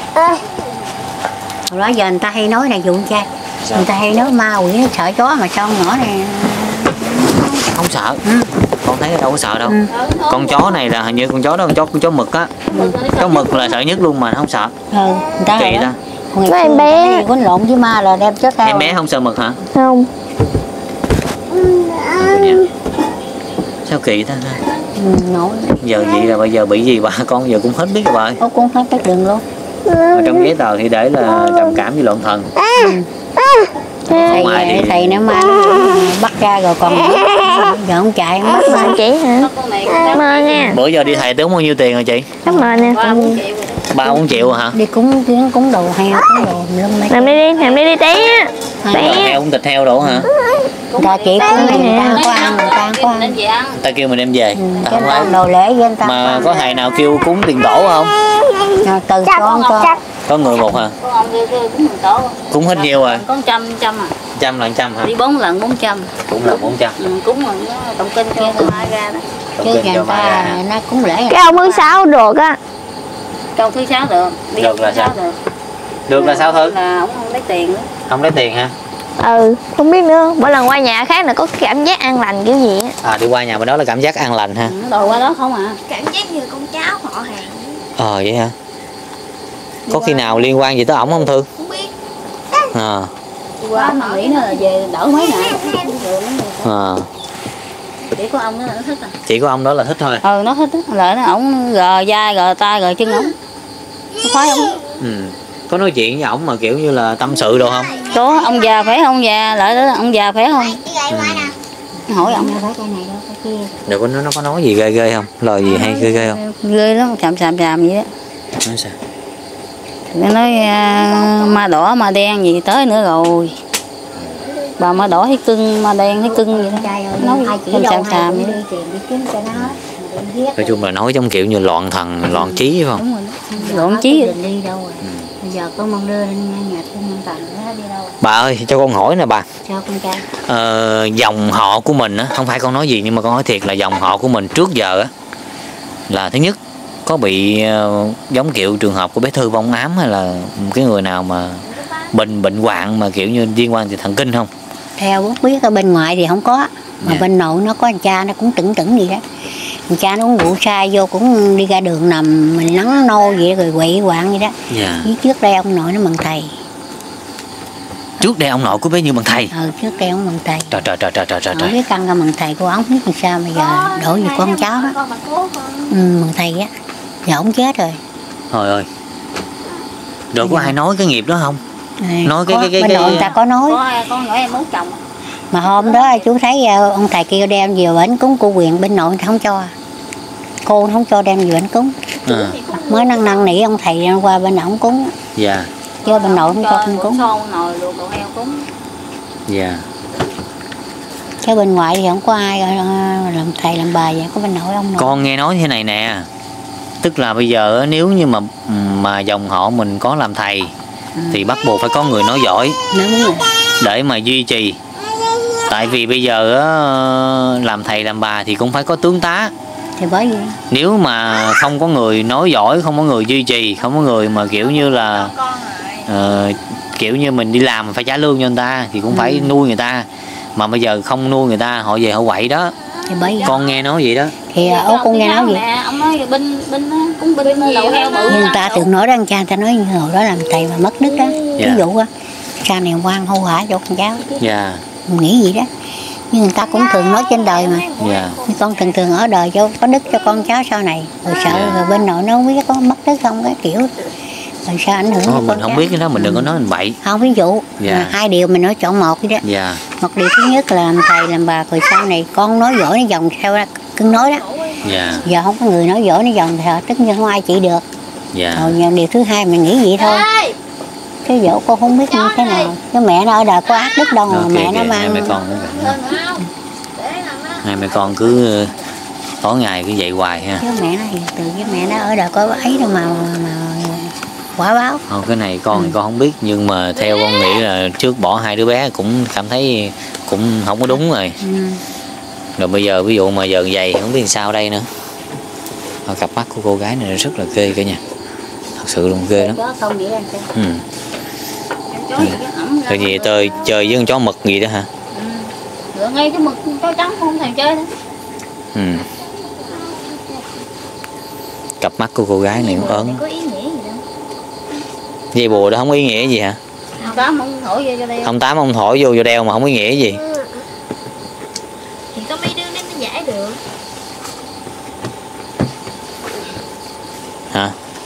Hồi đó giờ người ta hay nói này vụ con trai. Người ta hay nói ma quỷ sợ chó mà sao con nhỏ này Không sợ. Con thấy đâu có sợ đâu. Con chó này là hình như con chó đó con chó mực á. Chó mực là sợ nhất luôn mà không sợ. người ta Kỳ ta. Mấy em bé quýnh lộn với ma là đem chó theo. Em bé không sợ mực hả? Không. Sao kỳ ta? Nổi. Giờ vậy là bây giờ bị gì bà con giờ cũng hết biết rồi bà ơi. Cũng hết biết đường luôn. Ở trong giấy tờ thì để là trầm cảm với loạn thần. Thầy nó ma bắt ra rồi còn giờ không chạy không bắt Mà chị hả? Cảm ơn nha. Bữa giờ đi thầy tốn bao nhiêu tiền rồi chị? Cảm ơn nè. 3-4 triệu rồi hả? đi cúng đồ heo cúng đồ lum mấy Làm đi đi té. Đồ heo cũng thịt heo đồ hả? ta chỉ cúng thì người ta có ăn người ta có ăn Ta kêu mình đem về. Ta cái không ta ăn. đồ lễ với người ta Mà có thầy nào kêu cúng tiền tổ không? từ con cho Có người một hả? Con ông kia cũng mừng tổ. Cúng hết nhiêu rồi? Có 100 à. 100 là 100 hả? Đi 4 lần 400. Cũng là 400. Cúng rồi nó tụng kinh cho mai ra đó. Tụng chứ kinh người cho mai ta ra. nó cúng lễ Cái ông thứ 6 được á. Câu thứ 6 được. Đi Được là thứ 6 sao? được. Được là sao Thư? Là ông không lấy tiền nữa. Không lấy tiền hả? Không biết nữa. Mỗi lần qua nhà khác là có cái cảm giác an lành kiểu gì á. Đi qua nhà bên đó là cảm giác an lành ha. Đồ qua đó không à. Cảm giác như con cháu họ hàng. Vậy hả? Có khi nào liên quan gì tới ổng không Thư? Không biết. Qua mà nghĩ nó là về đỡ mấy ngày. Chỉ có ông đó là nó thích à. Chỉ có ông đó là thích thôi. Nó thích á. Lợi nó ổng gờ vai gờ tay gờ chân ổng. Nó khoái ổng. Có nói chuyện với ổng mà kiểu như là tâm sự đồ không? Có ông già phải không già, lợi đó ông già phải không? Hỏi ông phải cái này đâu cái kia Được, nó có nói gì ghê không? Lời gì hay ghê không? ghê lắm, xàm vậy đó. Nói sao? Nó nói ma đỏ ma đen gì tới nữa rồi. Bà ma đỏ thấy cưng, ma đen thấy cưng vậy đó. Nói xàm vậy đó. Nói chung là nói trong kiểu như loạn thần, loạn trí phải không? Đúng rồi đó. Loạn trí rồi. đi đâu rồi bây giờ con mong đưa lên nhà con mong tặng nó đi đâu rồi? Bà ơi, cho con hỏi nè bà. Sao con trai? Dòng họ của mình á, không phải con nói gì nhưng mà con hỏi thiệt là dòng họ của mình trước giờ á là thứ nhất có bị giống kiểu trường hợp của bé Thư vong ám hay là cái người nào mà bệnh hoạn mà kiểu như liên quan tới thần kinh không? Theo bố biết ở bên ngoài thì không có mà bên nội nó có anh cha nó cũng tửng gì đó. Anh cha nó uống rượu sai vô cũng đi ra đường nằm mình nắng nô vậy rồi quậy quạng vậy đó. Với trước đây ông nội nó bằng thầy. Trước đây ông nội của bé Như bằng thầy. Trước đây ông bằng thầy. Trời. Cái căn ra bằng thầy của ông biết làm sao bây giờ đổ về con cháu đó. Bằng thầy á. Giờ ông chết rồi. Trời ơi. Rồi có ai nói cái nghiệp đó không? Nói bên nội người ta có nói. Con nói em muốn chồng. Mà hôm đó chú thấy ông thầy kia đem về bển cúng cô quyền bên nội không cho. Cô không cho đem về bển cúng. Mới năn nỉ ông thầy qua bên ổng cúng. Dạ. Chứ bên nội không cho con cúng. Nồi luộc đồ heo cúng. Dạ. Chứ bên ngoài thì không có ai làm thầy làm bà vậy, có bên nội ông nội. Con nghe nói thế này nè. Tức là bây giờ nếu như mà dòng họ mình có làm thầy thì bắt buộc phải có người nói giỏi Đúng rồi. để mà duy trì Tại vì bây giờ làm thầy làm bà thì cũng phải có tướng tá. Thì bởi vì Nếu mà không có người nói giỏi, không có người duy trì, không có người mà kiểu như là kiểu như mình đi làm mình phải trả lương cho người ta thì cũng phải nuôi người ta. Mà bây giờ không nuôi người ta, họ về họ quậy đó. thì bởi vì Con nghe nói vậy đó. thì con nghe nói gì ông nói binh cũng binh đầu heo bự. người ta thường nói đó, cha người ta nói hồi đó làm thầy mà mất đức đó, ví dụ á cha này quan hô hả cho con cháu. Dạ. Mình nghĩ gì đó, nhưng người ta cũng thường nói trên đời mà. Dạ. Con thường ở đời cho có đức cho con cháu sau này, rồi sợ rồi bên nội nó không biết có mất đức không, cái kiểu rồi sao ảnh hưởng. Mình không biết cái đó, mình đừng có nói mình bậy. Không, ví dụ hai điều mình nói chọn một vậy đó. Dạ. Một điều thứ nhất là làm thầy làm bà, rồi sau này con nói giỏi nó dòng theo ra cưng nói đó. Dạ. Giờ không có người nói giỏi nó dòng thì tất nhiên không ai trị được. Dạ. Rồi điều thứ hai mình nghĩ vậy thôi, cái dỗ con không biết như thế nào. Cái mẹ nó ở đời có ác đức đâu mà mẹ nó mang. Hai mẹ con hai mẹ con cứ tối ngày cứ vậy hoài ha. Chứ mẹ nó hiền từ, với mẹ nó ở đời có ấy đâu mà quả báo. Cái này con thì con không biết, nhưng mà theo con nghĩ là trước bỏ hai đứa bé cũng cảm thấy cũng không có đúng rồi. Rồi bây giờ ví dụ mà giờ vậy không biết sao đây nữa. Cặp mắt của cô gái này rất là ghê cả nhà, thật sự luôn ghê lắm. Rồi gì chơi với con chó mực gì đó hả? Rồi ngay cái mực chó trắng không thèm chơi nữa. Cặp mắt của cô gái này cũng ớn. Có ý nghĩa gì đâu. Dây bùa đó không có ý nghĩa gì hả? Ông Tám ông thổi vô cho đeo. Ông Tám ông thổi vô đeo mà không có ý nghĩa gì. Thì có mấy đứa nó mới giải được. Hả?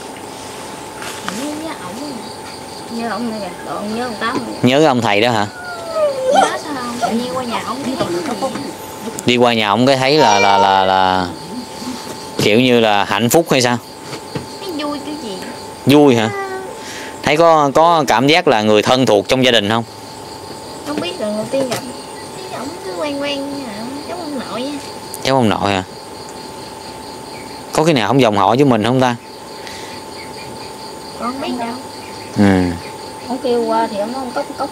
Nhớ ông này kìa, nhớ ông Tám. Nhớ ông thầy đó hả? Nhớ sao không? Tự nhiên qua nhà ông Đi qua nhà ông cái thấy là kiểu như là hạnh phúc hay sao? thấy vui cái gì? Vui hả? Thấy có cảm giác là người thân thuộc trong gia đình không? Không biết, lần đầu tiên gặp thấy ổng cứ quen giống ông nội á. Cháu ông nội hả? Có cái nào không dòng họ với mình không ta? Con không biết đâu. Ông kêu qua thì ông nói ông cốc.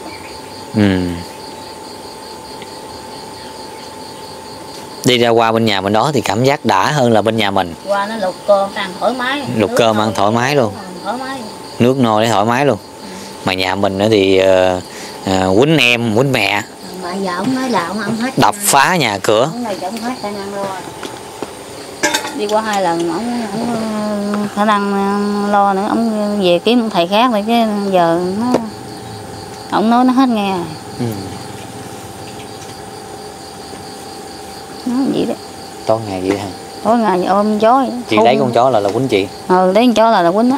Đi ra qua bên nhà bên đó thì cảm giác đã hơn là bên nhà mình. Qua nó lục cơm ăn thoải mái. Lục cơm ăn thoải mái luôn. Thoải mái. Nước no để thoải mái luôn. Mà nhà mình nữa thì quýnh em, quýnh mẹ. Mà giờ ông nói là ông ăn hết. Đập phá nhà cửa. Ông này ông hết khả năng lo. Đi qua 2 lần ông khả năng lo nữa, ông về kiếm một thầy khác rồi cái giờ ông nói nó hết nghe rồi. Nói vậy đó. Tối ngày vậy hả? Tối ngày ôm chó vậy. Chị lấy con chó là quýnh chị? Lấy con chó là quýnh đó.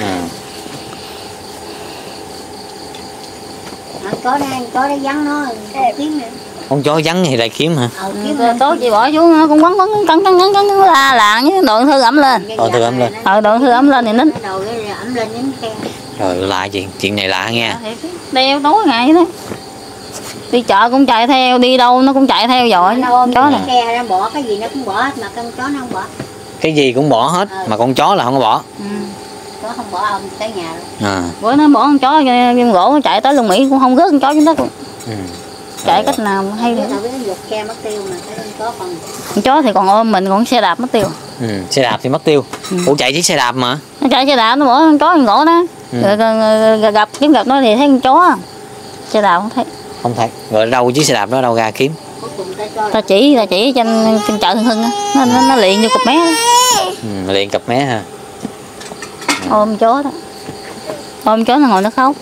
Chó đây vắng nó kiếm nè. Con chó vắng thì lại kiếm hả? Tối chị bỏ xuống nó cũng cắn la làng với đoạn thư ẩm lên. Đoạn thư ẩm lên. Đoạn thư ẩm lên thì nín. Ẩm lên nín khen. Rồi lạ chuyện này lạ nghe. Đeo tối ngày đó. Đi chợ cũng chạy theo, đi đâu nó cũng chạy theo dõi. Chó này. Xe nó bỏ cái gì nó cũng bỏ mà con chó nó không bỏ. Cái gì cũng bỏ hết mà con chó là không có bỏ. Chó không bỏ ông tới nhà luôn. Bữa nó bỏ con chó kim gỗ nó chạy tới Long Mỹ cũng không rớt con chó trên đất luôn. Chạy cách nào hay được. Xe mất tiêu mà cái chó còn. Con chó thì còn ôm mình, còn xe đạp mất tiêu. Xe đạp thì mất tiêu. Ủa chạy chiếc xe đạp mà. Nó chạy xe đạp nó bỏ con chó ngộ đó. Rồi gặp nó thì thấy con chó. Xe đạp không thấy. Không thấy. Rồi đâu chiếc xe đạp đó đâu ra kiếm? Ta chỉ trên chợ Hưng á, nó liền vô cặp mé. Liền cặp mé ha. Ôm chó đó. Ôm chó nó ngồi nó khóc.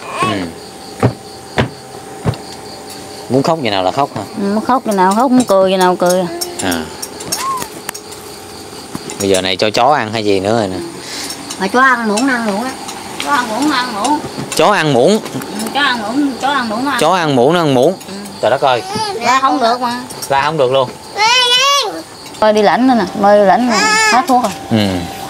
Muốn khóc gì nào là khóc hả? Muốn khóc gì nào khóc, muốn cười gì nào cười. Bây giờ này cho chó ăn hay gì nữa rồi nè. Mà chó ăn muỗng á. Chó ăn muỗng, Chó ăn muỗng. Chó ăn muỗng nó ăn. Chó ăn muỗng nó ăn muỗng. Trời đất ơi. La không được mà. La không được luôn. Mời đi lãnh nữa nè, mời đi lãnh hết thuốc rồi.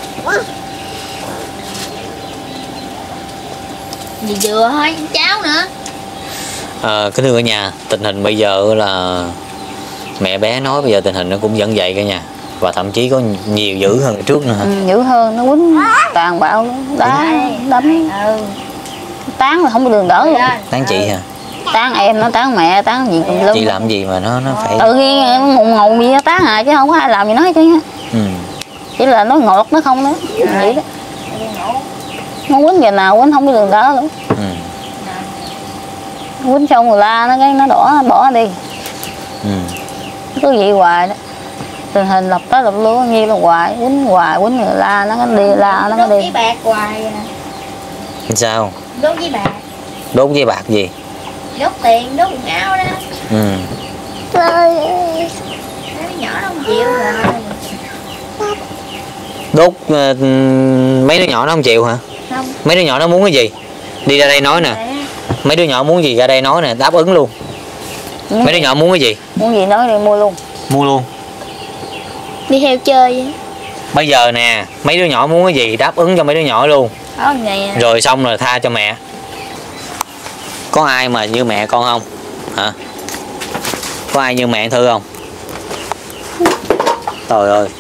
Gì dừa thôi, cháo nữa. Kính thưa cả nhà, tình hình bây giờ là mẹ bé nói bây giờ tình hình nó cũng vẫn vậy cả nhà. Và thậm chí có nhiều dữ hơn trước nữa hả? Dữ hơn, nó quýnh tàn bạo, đá, đấm. Tán là không có đường đỡ luôn. Tán chị hả? tán em, nó tán mẹ, tán gì cũng luôn. Chị làm gì mà nó phải Tự nhiên nó ngùng ngùng gì nó tán à, chứ không có ai làm gì nó hết chứ. Chỉ là nó ngọt nó không đó. Vậy đó. Nó quýnh giờ nào quýnh không biết đường đó nữa. Quýnh xong rồi la nó cái nó bỏ đi. Cứ vậy hoài đó. Tình hình lập tới lập luôn như là hoài, quýnh người la nó đi, la nó đi. Đốt với bạc hoài à. Sao? Đốt với bạc. Đốt với bạc gì? Đốt tiền, đốt quần áo đó. Mấy nhỏ nó không chịu rồi. Đốt mấy đứa nhỏ nó không chịu hả? Không. Mấy đứa nhỏ nó muốn cái gì? Đi ra đây nói nè. Mấy đứa nhỏ muốn gì ra đây nói nè, đáp ứng luôn. Mấy đứa nhỏ muốn cái gì? Muốn gì nói đi mua luôn. Mua luôn. Đi theo chơi. Bây giờ nè, mấy đứa nhỏ muốn cái gì đáp ứng cho mấy đứa nhỏ luôn. Rồi xong rồi tha cho mẹ. Có ai mà như mẹ con không? Hả? Có ai như mẹ Thư không? Trời ơi.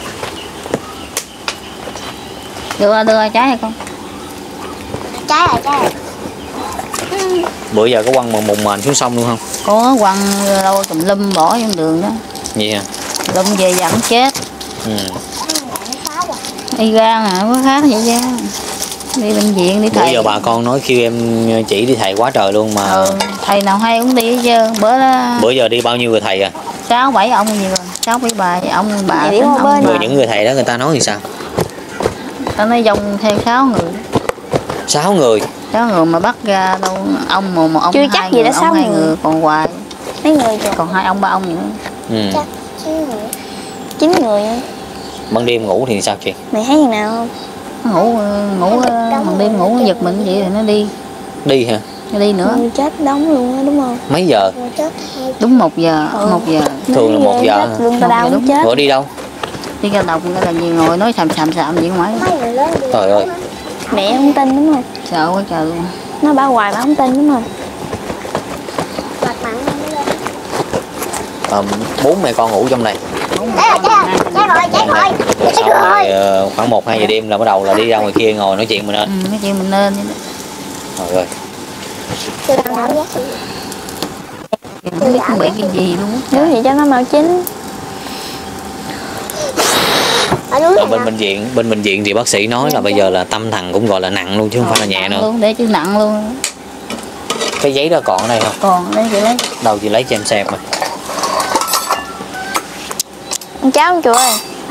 Đưa trái hay con? Trái rồi. Bữa giờ có quăng mùng mền xuống sông luôn không? Có quăng đâu tùm lum bỏ trong đường đó. Gì hả? Lum về dẫn chết. Đi gan hả? Có khác vậy chứ. Đi bệnh viện đi thầy. Bữa giờ bà con nói kêu em chỉ đi thầy quá trời luôn mà. Thầy nào hay cũng đi hết trơn. Bữa giờ đi bao nhiêu người thầy à? 6-7 ông gì rồi. 6-7 bà bà đi một bên. Rồi những người thầy đó người ta nói thì sao? Ta nói dòng theo 6 người. 6 người? 6 người mà bắt ra đâu ông một ông chưa chắc gì đã 6 người còn hoài. Mấy người rồi. Còn 2 ông 3 ông nữa. Chắc 9 người. Ban đêm ngủ thì sao chị? Mày thấy gì nào không? Ngủ bằng đêm ngủ giật mình vậy thì nó đi. Đi hả? Nó đi nữa. Chết đóng luôn á đúng không? Mấy giờ? Đúng 1 giờ, 1 giờ. Thường là 1 giờ. Luôn tao đau đúng. chết. Bữa đi đâu? Đi ra đồng là gì ngồi nói xàm gì không phải. Trời ơi. Mẹ không tin đúng không? Sợ quá trời luôn. Nó bảo hoài mà không tin đúng không? Bốn mẹ con ngủ trong này. Xong rồi khoảng 1-2 giờ đêm là bắt đầu là đi ra ngoài kia ngồi nói chuyện mình lên. Nói chuyện mình lên. Trời ơi. Không biết bị cái gì luôn. Nếu vậy cho nó mau chín. Ở bên bệnh viện thì bác sĩ nói là bây giờ là tâm thần cũng gọi là nặng luôn chứ không phải là nhẹ nữa. Luôn, để chứ nặng luôn. Cái giấy đó còn ở đây không? Còn đấy chị lấy. Đâu chị lấy cho em xem mà. Ăn cháo không chú ơi?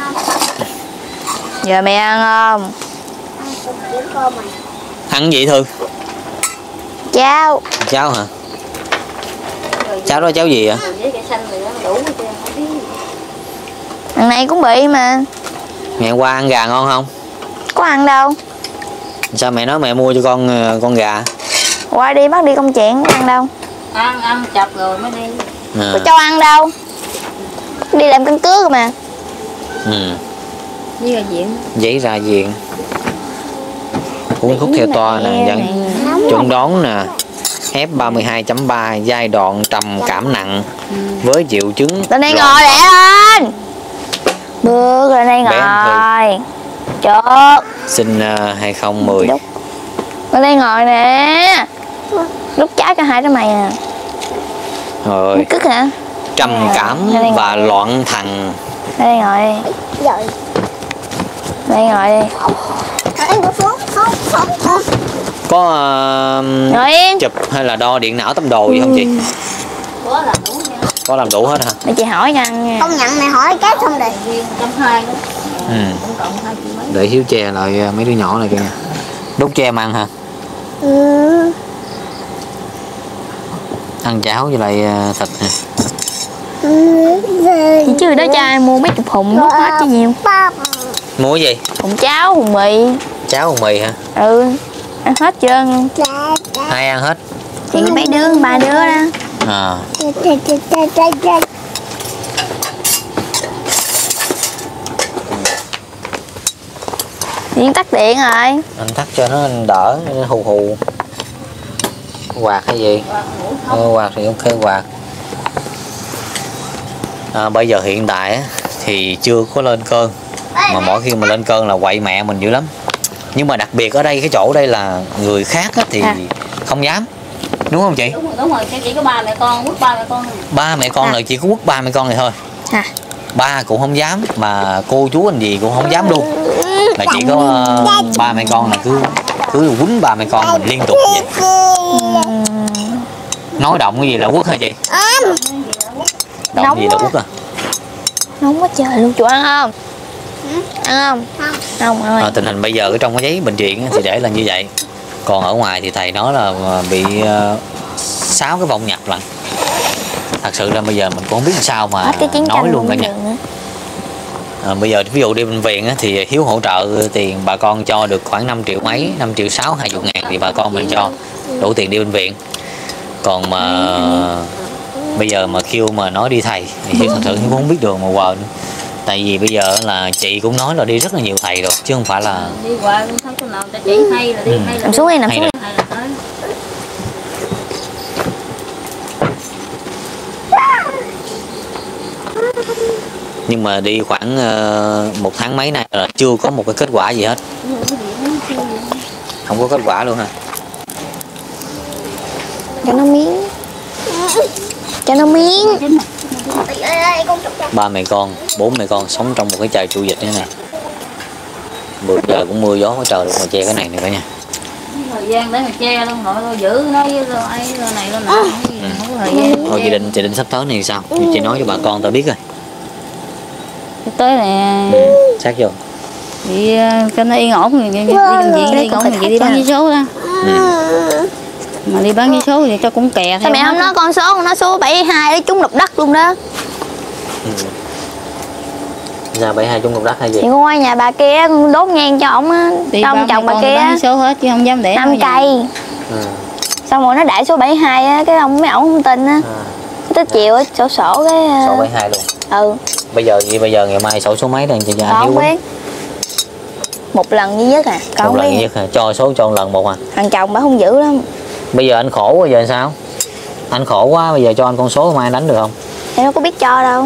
Giờ mẹ ăn không? Ăn gì Thư? Cháo. Cháo hả? Cháo đó cháo gì ạ? Lần này cũng bị mà. Mẹ qua ăn gà ngon không? Có ăn đâu. Sao mẹ nói mẹ mua cho con gà? Qua đi bác đi công chuyện, có ăn đâu. Ăn chập rồi mới đi. Có cho ăn đâu. Đi làm căn cước mà. Với ra viện. Giấy ra viện. Uống thuốc theo toa nè, dẫn chuẩn đoán nè. F32.3 giai đoạn trầm cảm nặng với triệu chứng. Lên đây ngồi lẹ lên. Bước lên đây ngồi. Chốt. Sinh 2010. Lên đây ngồi nè. Lúc cháo cho hai đứa mày nè. Rồi. Cức hả? Trầm cảm và loạn thần. Đây ngồi đi. Đây ngồi đi. Có chụp hay là đo điện não tâm đồ gì không chị? Có làm đủ hết hả? Để chị hỏi cho ăn nha. Công nhận mày hỏi cái xong rồi. 120 đó. Để Hiếu che lại mấy đứa nhỏ này kìa. Đút cho em ăn hả? Ăn cháo với lại thịt nè. Chị chứ đó cho ai mua mấy chục hùng mất hết chứ nhiều. Mua cái gì? Hùng cháo, hùng mì. Cháo hùng mì hả? Ăn hết trơn. Ai ăn hết? Chị mấy đứa, 3 đứa đó. Điện tắt điện rồi. Anh tắt cho nó đỡ, nó hù hù. Quạt hay gì? Quạt thì ok quạt. Bây giờ hiện tại thì chưa có lên cơn. Mà mỗi khi mà lên cơn là quậy mẹ mình dữ lắm. Nhưng mà đặc biệt ở đây cái chỗ đây là người khác thì không dám. Đúng không chị? Đúng rồi, chỉ có ba mẹ con, quất ba mẹ con. Ba mẹ con là chỉ có quất ba mẹ con này thôi. Ba cũng không dám, mà cô chú anh gì cũng không dám luôn. Là chỉ có ba mẹ con là cứ quýnh ba mẹ con mình liên tục vậy. Nói động cái gì là quất hả chị? Động nóng gì là quất à? Nóng quá trời luôn. Chú ăn không? Ăn không? Không. Tình hình bây giờ ở trong cái giấy bệnh viện thì để là như vậy. Còn ở ngoài thì thầy nói là bị 6 cái vòng nhập lận. Thật sự là bây giờ mình cũng không biết sao mà nói luôn cả nhà. Bây giờ ví dụ đi bệnh viện thì Hiếu hỗ trợ tiền bà con cho được khoảng 5 triệu mấy, 5 triệu 6, 20 ngàn thì bà con mình cho đủ tiền đi bệnh viện. Còn mà bây giờ mà kêu mà nói đi thầy thì Hiếu thật sự cũng không biết đường mà quờ nữa. Tại vì bây giờ là chị cũng nói là đi rất là nhiều thầy rồi chứ không phải là đi qua cũng thấy chỗ nào ta chỉ hay là đi hay là nằm xuống đi, nằm xuống đi. Nhưng mà đi khoảng 1 tháng mấy nay là chưa có một cái kết quả gì hết. Không có kết quả luôn hả? Cho nó miếng. Cho nó miếng. Ba mẹ con, 4 mẹ con sống trong một cái chài trụ dịch như thế này. Bữa giờ cũng mưa gió quá trời luôn mà che cái này nữa cả nhà. Thời gian để mà che luôn rồi giữ nó với ai này nó nọ. Không có thời gian. Thôi chị định sắp tới này sao? Chị nói cho bà con tao biết rồi. Tới nè. Sát vô. Chị cho nó yên ổn thì đi bệnh viện đi ổn thì chị đi bán giấy số đó. Mà đi bán giấy số thì cho cũng kè. Sao mẹ không nói con số, nó số 72 để trúng độc đất luôn đó. Nhà 72 trúng độc đất hay gì? Thì ngoài nhà bà kia đốt nhang cho ổng á, ông chồng bà kia. Bán giấy số hết chứ không dám để 5 cây. Xong rồi nó đại số 72 á, cái ông mấy ổng không tin á. Tới chiều á, sổ cái số 72 luôn. Bây giờ ngày mai sổ số mấy đang cho nhà Hiếu biết. Một lần duy nhất à? Một lần duy nhất à? Cho số cho lần một à? Thằng chồng bà không giữ lắm. Bây giờ anh khổ quá giờ sao? Anh khổ quá, bây giờ cho anh con số mai anh đánh được không? Em đâu có biết cho đâu.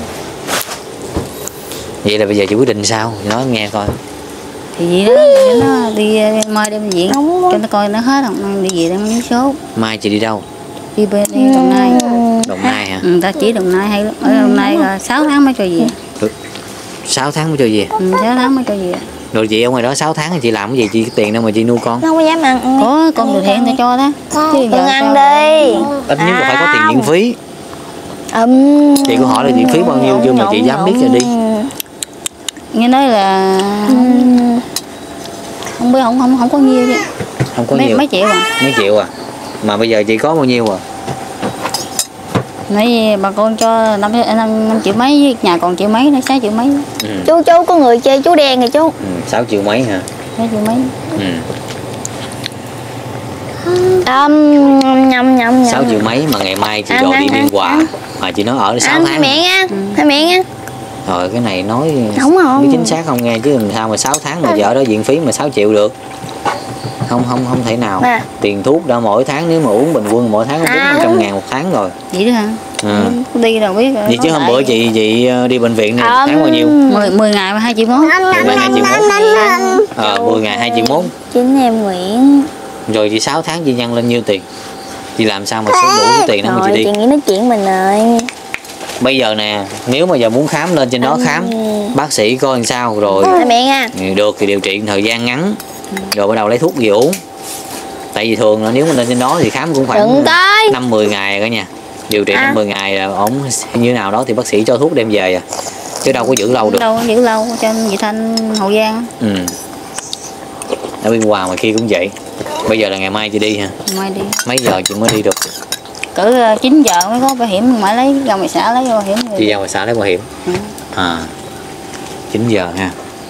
Vậy là bây giờ chị quyết định sao? Nói em nghe coi. Thì vậy đó, nó đi mai đi bệnh viện cho nó coi nó hết không, đi về đang lấy số. Mai chị đi đâu? Đi Đồng Nai. Đồng Nai hả? Ta chỉ Đồng Nai hay lắm. Ở Đồng Nai là 6 tháng mới cho về. 6 tháng mới cho về? 6 tháng mới cho về. Rồi chị ở ngoài đó 6 tháng thì chị làm cái gì? Chị tiền đâu mà chị nuôi con? Không có dám ăn. Có con được hẹn ta cho đó. Đừng ăn đi. Ít nhất là phải có tiền viện phí. Chị có hỏi là viện phí bao nhiêu chưa mà chị dám biết rồi đi. Nghe nói là không biết không có nhiêu chứ. Không có nhiều. Mấy triệu à? Mấy triệu à? Mà bây giờ chị có bao nhiêu à? Nãy bà con cho 5 triệu mấy, với nhà còn triệu mấy nữa, 6 triệu mấy. Chú có người chê chú đen rồi chú. 6 triệu mấy hả? 6 triệu mấy. Nhầm. 6 triệu mấy mà ngày mai chị gọi đi Biên Hòa mà chị nói ở 6 tháng. Hai miệng á. Hai miệng á. Rồi cái này nói đúng không? Biết chính xác không nghe chứ làm sao mà 6 tháng mà vợ đó viện phí mà 6 triệu được. Không thể nào. Tiền thuốc đã mỗi tháng nếu mà uống bình quân mỗi tháng cũng 400 ngàn một tháng rồi. Vậy đó hả? Đi đâu biết rồi. Vậy chứ hôm bữa chị đi bệnh viện này tháng bao nhiêu? 10 ngày mà 2 triệu 1. 10 ngày 2 triệu 1. 10 ngày 2 triệu 1. Chính em Nguyễn. Rồi chị 6 tháng chị nhân lên nhiêu tiền? Chị làm sao mà số đủ số tiền đó mà chị đi? Chị nghĩ nói chuyện mình rồi. Bây giờ nè, nếu mà giờ muốn khám lên trên đó khám, bác sĩ coi làm sao rồi. Được thì điều trị thời gian ngắn. Rồi bắt đầu lấy thuốc gì uống. Tại vì thường là nếu mà lên trên đó thì khám cũng khoảng 5-10 ngày cả nhà. Điều trị 5-10 ngày ổng như nào đó thì bác sĩ cho thuốc đem về à. Chứ đâu có giữ lâu được. Đâu có giữ lâu cho Vị Thanh Hậu Giang. Ở Biên Hòa mà kia cũng vậy. Bây giờ là ngày mai chị đi hả? Mai đi. Mấy giờ chị mới đi được? Cỡ 9 giờ mới có bảo hiểm, mãi lấy ra ngoài xã lấy bảo hiểm. Chị ra ngoài xã lấy bảo hiểm. 9 giờ ha.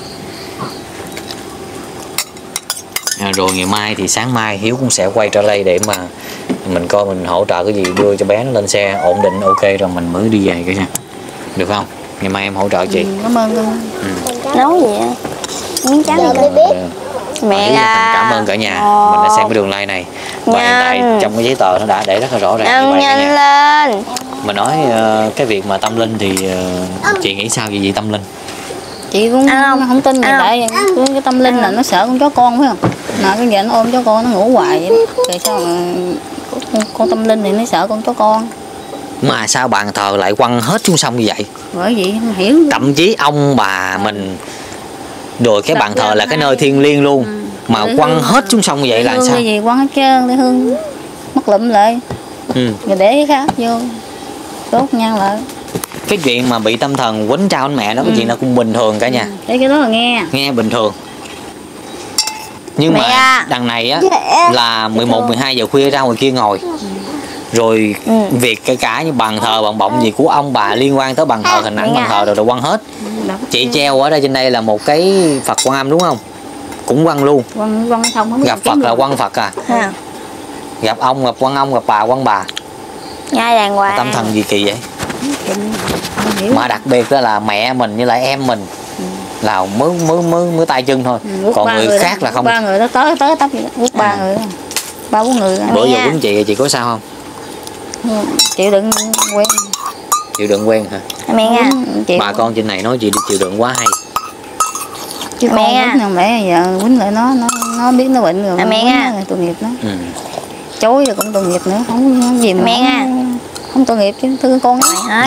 Rồi ngày mai thì sáng mai Hiếu cũng sẽ quay trở lại để mà mình coi mình hỗ trợ cái gì, đưa cho bé nó lên xe ổn định ok rồi mình mới đi về cả nha. Được không? Ngày mai em hỗ trợ chị. Cảm ơn con. Nấu gì vậy? Miếng trắng này mẹ cảm ơn cả nhà. Mình đã xem cái đường like này và hiện tại trong cái giấy tờ nó đã để rất là rõ ràng như vậy cả nhà. Lên. Mình nói cái việc mà tâm linh thì chị nghĩ sao về gì tâm linh? Chị cũng không tin gì tại cái tâm linh là nó sợ con chó con phải không? Mà cái giờ nó ôm chó con nó ngủ hoài vậy đó. Rồi sao mà Con tâm linh thì nó sợ con có con. Mà sao bàn thờ lại quăng hết xuống sông như vậy? Bởi vậy không hiểu. Thậm chí ông bà mình rồi cái bàn thờ là cái nơi thiêng liêng luôn, mà quăng hết xuống sông như vậy là sao? Cái gì quăng hết trơn để hương mất lụm lại. Rồi để cái khác vô đốt nhang lại. Cái chuyện mà bị tâm thần quýnh trao anh mẹ đó, cái chuyện đó cũng bình thường cả nhà. Để cái đó là nghe bình thường. Nhưng mẹ mà đằng này á là 11-12 giờ khuya ra ngoài kia ngồi. Rồi việc cái cả như bàn thờ bàn bọng gì của ông bà liên quan tới bàn thờ, hình ảnh bàn thờ rồi quăng hết. Chị treo ở đây trên đây là một cái Phật Quan Âm đúng không? Cũng quăng luôn. Quăng xong không gặp Phật là quăng Phật à? Gặp ông, gặp Quan Ông, gặp bà quăng bà. Nhai đàng hoàng. Tâm thần gì kỳ vậy? Mà đặc biệt đó là mẹ mình với lại em mình là mới tay chân thôi, còn người khác là không. 3 người đó tới tấp vậy, quất 3 người, 3-4 người. Bữa giờ quýnh chị có sao không? Chịu đựng quen. Chịu đựng quen hả? Mẹ nha. Bà con trên này nói chị chịu đựng quá hay. Chứ con quýnh mẹ giờ quýnh lại nó biết nó bệnh rồi. Mẹ nha. Tội nghiệp nó. Chối rồi cũng tội nghiệp nữa, không gì mà mẹ nha. Không tội nghiệp chứ, thương con nó hết.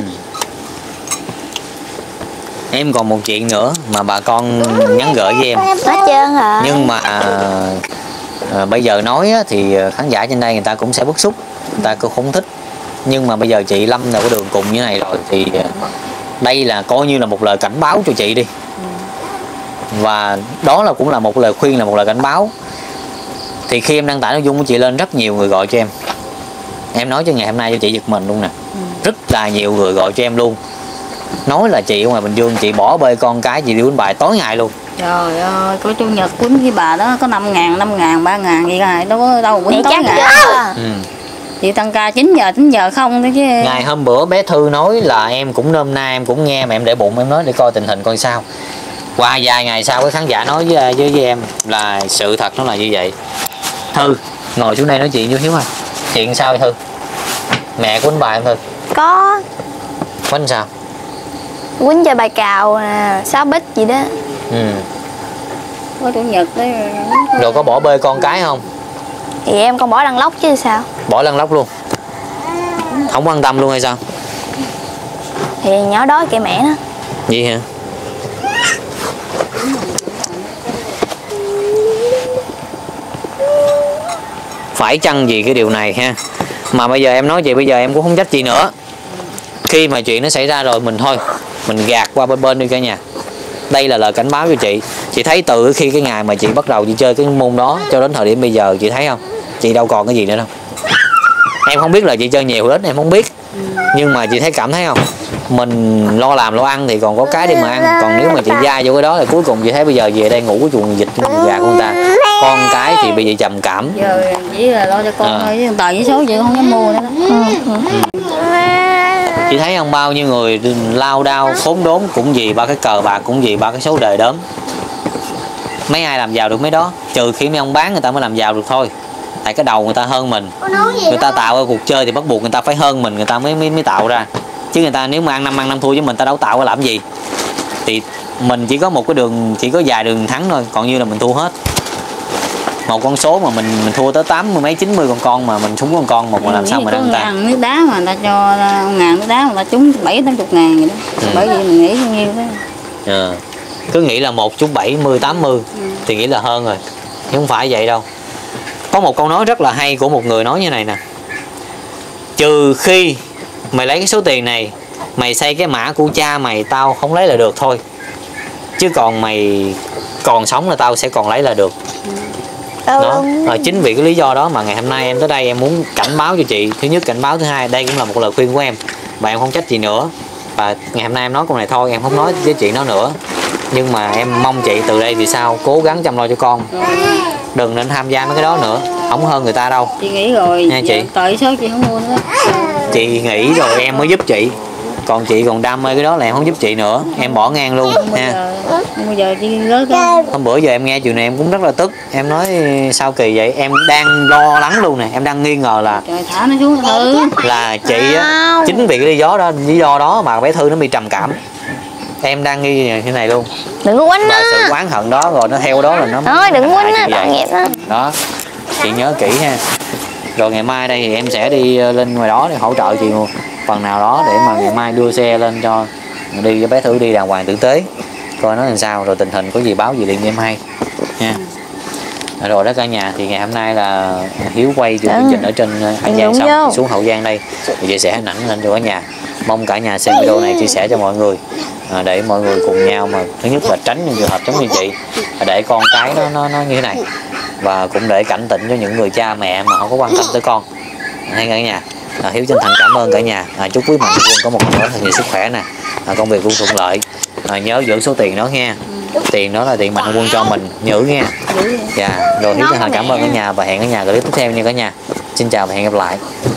Em còn một chuyện nữa mà bà con nhắn gửi với em. Hết trơn rồi. Nhưng mà bây giờ nói á, thì khán giả trên đây người ta cũng sẽ bức xúc, người ta cũng không thích. Nhưng mà bây giờ chị lâm vào cái đường cùng như này rồi thì đây là coi như là một lời cảnh báo cho chị đi. Và đó là cũng là một lời khuyên, là một lời cảnh báo. Thì khi em đăng tải nội dung của chị lên, rất nhiều người gọi cho em. Em nói cho ngày hôm nay cho chị giật mình luôn nè. Rất là nhiều người gọi cho em luôn, nói là chị ở ngoài Bình Dương chị bỏ bê con cái, chị đi quýnh bài tối ngày luôn. Trời ơi, có chủ nhật quýnh với bà đó có 5.000, 3.000 vậy rồi, đâu quýnh tối ngày. Chị tăng ca 9 giờ không thôi chứ. Ngày hôm bữa bé Thư nói là em cũng nôm na, em cũng nghe mà em để bụng, em nói để coi tình hình coi sao. Qua vài ngày sau cái khán giả nói với em là sự thật nó là như vậy. Thư ngồi xuống đây nói chuyện với Hiếu à. Chuyện sao vậy Thư? Mẹ quýnh bài em Thư? Có. Quýnh sao? Quýnh chơi bài cào nè, 6 bích gì đó. Có chủ nhật đấy. Rồi có bỏ bê con cái không? Thì em con bỏ lăn lóc chứ sao? Bỏ lăn lóc luôn? Không quan tâm luôn hay sao? Thì nhỏ đói kệ mẹ nó. Vậy hả? Phải chăng gì cái điều này ha? Mà bây giờ em nói chị, bây giờ em cũng không trách chị nữa. Khi mà chuyện nó xảy ra rồi mình thôi, mình gạt qua bên đi cả nhà. Đây là lời cảnh báo cho chị. Chị thấy từ khi cái ngày mà chị bắt đầu chị chơi cái môn đó cho đến thời điểm bây giờ, chị thấy không? Chị đâu còn cái gì nữa đâu. Em không biết là chị chơi nhiều ít, em không biết. Nhưng mà chị thấy, cảm thấy không? Mình lo làm lo ăn thì còn có cái để mà ăn. Còn nếu mà chị dai vô cái đó thì cuối cùng chị thấy bây giờ về đây ngủ cái chuồng vịt gà của người ta. Con cái thì bây giờ trầm cảm. Giờ chỉ là lo cho con thôi, chứ tờ với số chị không dám mua nữa đó. Chị thấy không, bao nhiêu người lao đao khốn đốn cũng vì ba cái cờ bạc, cũng vì ba cái số đề đốm. Mấy ai làm giàu được mấy đó, trừ khi mấy ông bán người ta mới làm giàu được thôi. Tại cái đầu người ta hơn mình, người ta tạo ra cuộc chơi thì bắt buộc người ta phải hơn mình, người ta mới tạo ra. Chứ người ta nếu mà ăn năm thua với mình, ta đâu tạo ra làm gì. Thì mình chỉ có một cái đường, chỉ có vài đường thắng thôi, còn như là mình thua hết. Một con số mà mình thua tới 80 mấy 90 con mà mình trúng con một mà làm sao mà ăn ta. Ăn nước đá mà người ta cho 1.000 nước đá mà người ta trúng 7-80 ngàn vậy đó. Bởi vì mình nghĩ bao nhiêu đó. Cứ nghĩ là một chút 70-80 thì nghĩ là hơn rồi. Nhưng không phải vậy đâu. Có một câu nói rất là hay của một người nói như này nè: trừ khi mày lấy cái số tiền này, mày xây cái mã của cha mày, tao không lấy là được thôi. Chứ còn mày còn sống là tao sẽ còn lấy là được. Đó. Chính vì cái lý do đó mà ngày hôm nay em tới đây em muốn cảnh báo cho chị. Thứ nhất cảnh báo, thứ hai đây cũng là một lời khuyên của em. Và em không trách chị nữa. Và ngày hôm nay em nói câu này thôi, em không nói với chị nó nữa. Nhưng mà em mong chị từ đây vì sao cố gắng chăm lo cho con. Đừng nên tham gia mấy cái đó nữa, không hơn người ta đâu. Chị nghĩ rồi, nha chị. Tại số chị không mua nữa. Chị nghĩ rồi em mới giúp chị. Còn chị còn đam mê cái đó là em không giúp chị nữa, em bỏ ngang luôn nha. Bây giờ chị rớt đó. Hôm bữa giờ em nghe chuyện này em cũng rất là tức. Em nói sao kỳ vậy, em đang lo lắng luôn nè. Em đang nghi ngờ là trời, thả nó xuống thử. Là chị á, chính vì cái lý do đó mà bé Thư nó bị trầm cảm. Em đang nghi như này luôn. Đừng có quánh nó. Và sự oán hận đó rồi nó theo đó là nó thôi đừng quánh nó, tội nghiệp đó. Đó, chị nhớ kỹ ha. Rồi ngày mai đây thì em sẽ đi lên ngoài đó để hỗ trợ chị một phần nào đó để mà ngày mai đưa xe lên cho đi cho bé Thư đi đàng hoàng tử tế, coi nó làm sao, rồi tình hình có gì báo gì liền cho em hay nha. Rồi đó cả nhà, thì ngày hôm nay là Hiếu quay chương trình ở trên An Giang xong xuống Hậu Giang đây thì chia sẻ hình ảnh lên cho cả nhà. Mong cả nhà xem video này chia sẻ cho mọi người để mọi người cùng nhau mà thứ nhất là tránh những trường hợp giống như chị, để con cái nó như thế này, và cũng để cảnh tỉnh cho những người cha mẹ mà không có quan tâm tới con. Hay cả nhà, Hiếu chân thành cảm ơn cả nhà. Chúc quý mạnh thường quân có một ngày thật nhiều sức khỏe nè, công việc luôn thuận lợi, nhớ giữ số tiền đó nha. Tiền đó là tiền mạnh thường quân cho mình, nhớ nha. Dạ, rồi Hiếu chân thành cảm ơn cả nhà và hẹn cả nhà clip tiếp theo nha cả nhà. Xin chào và hẹn gặp lại.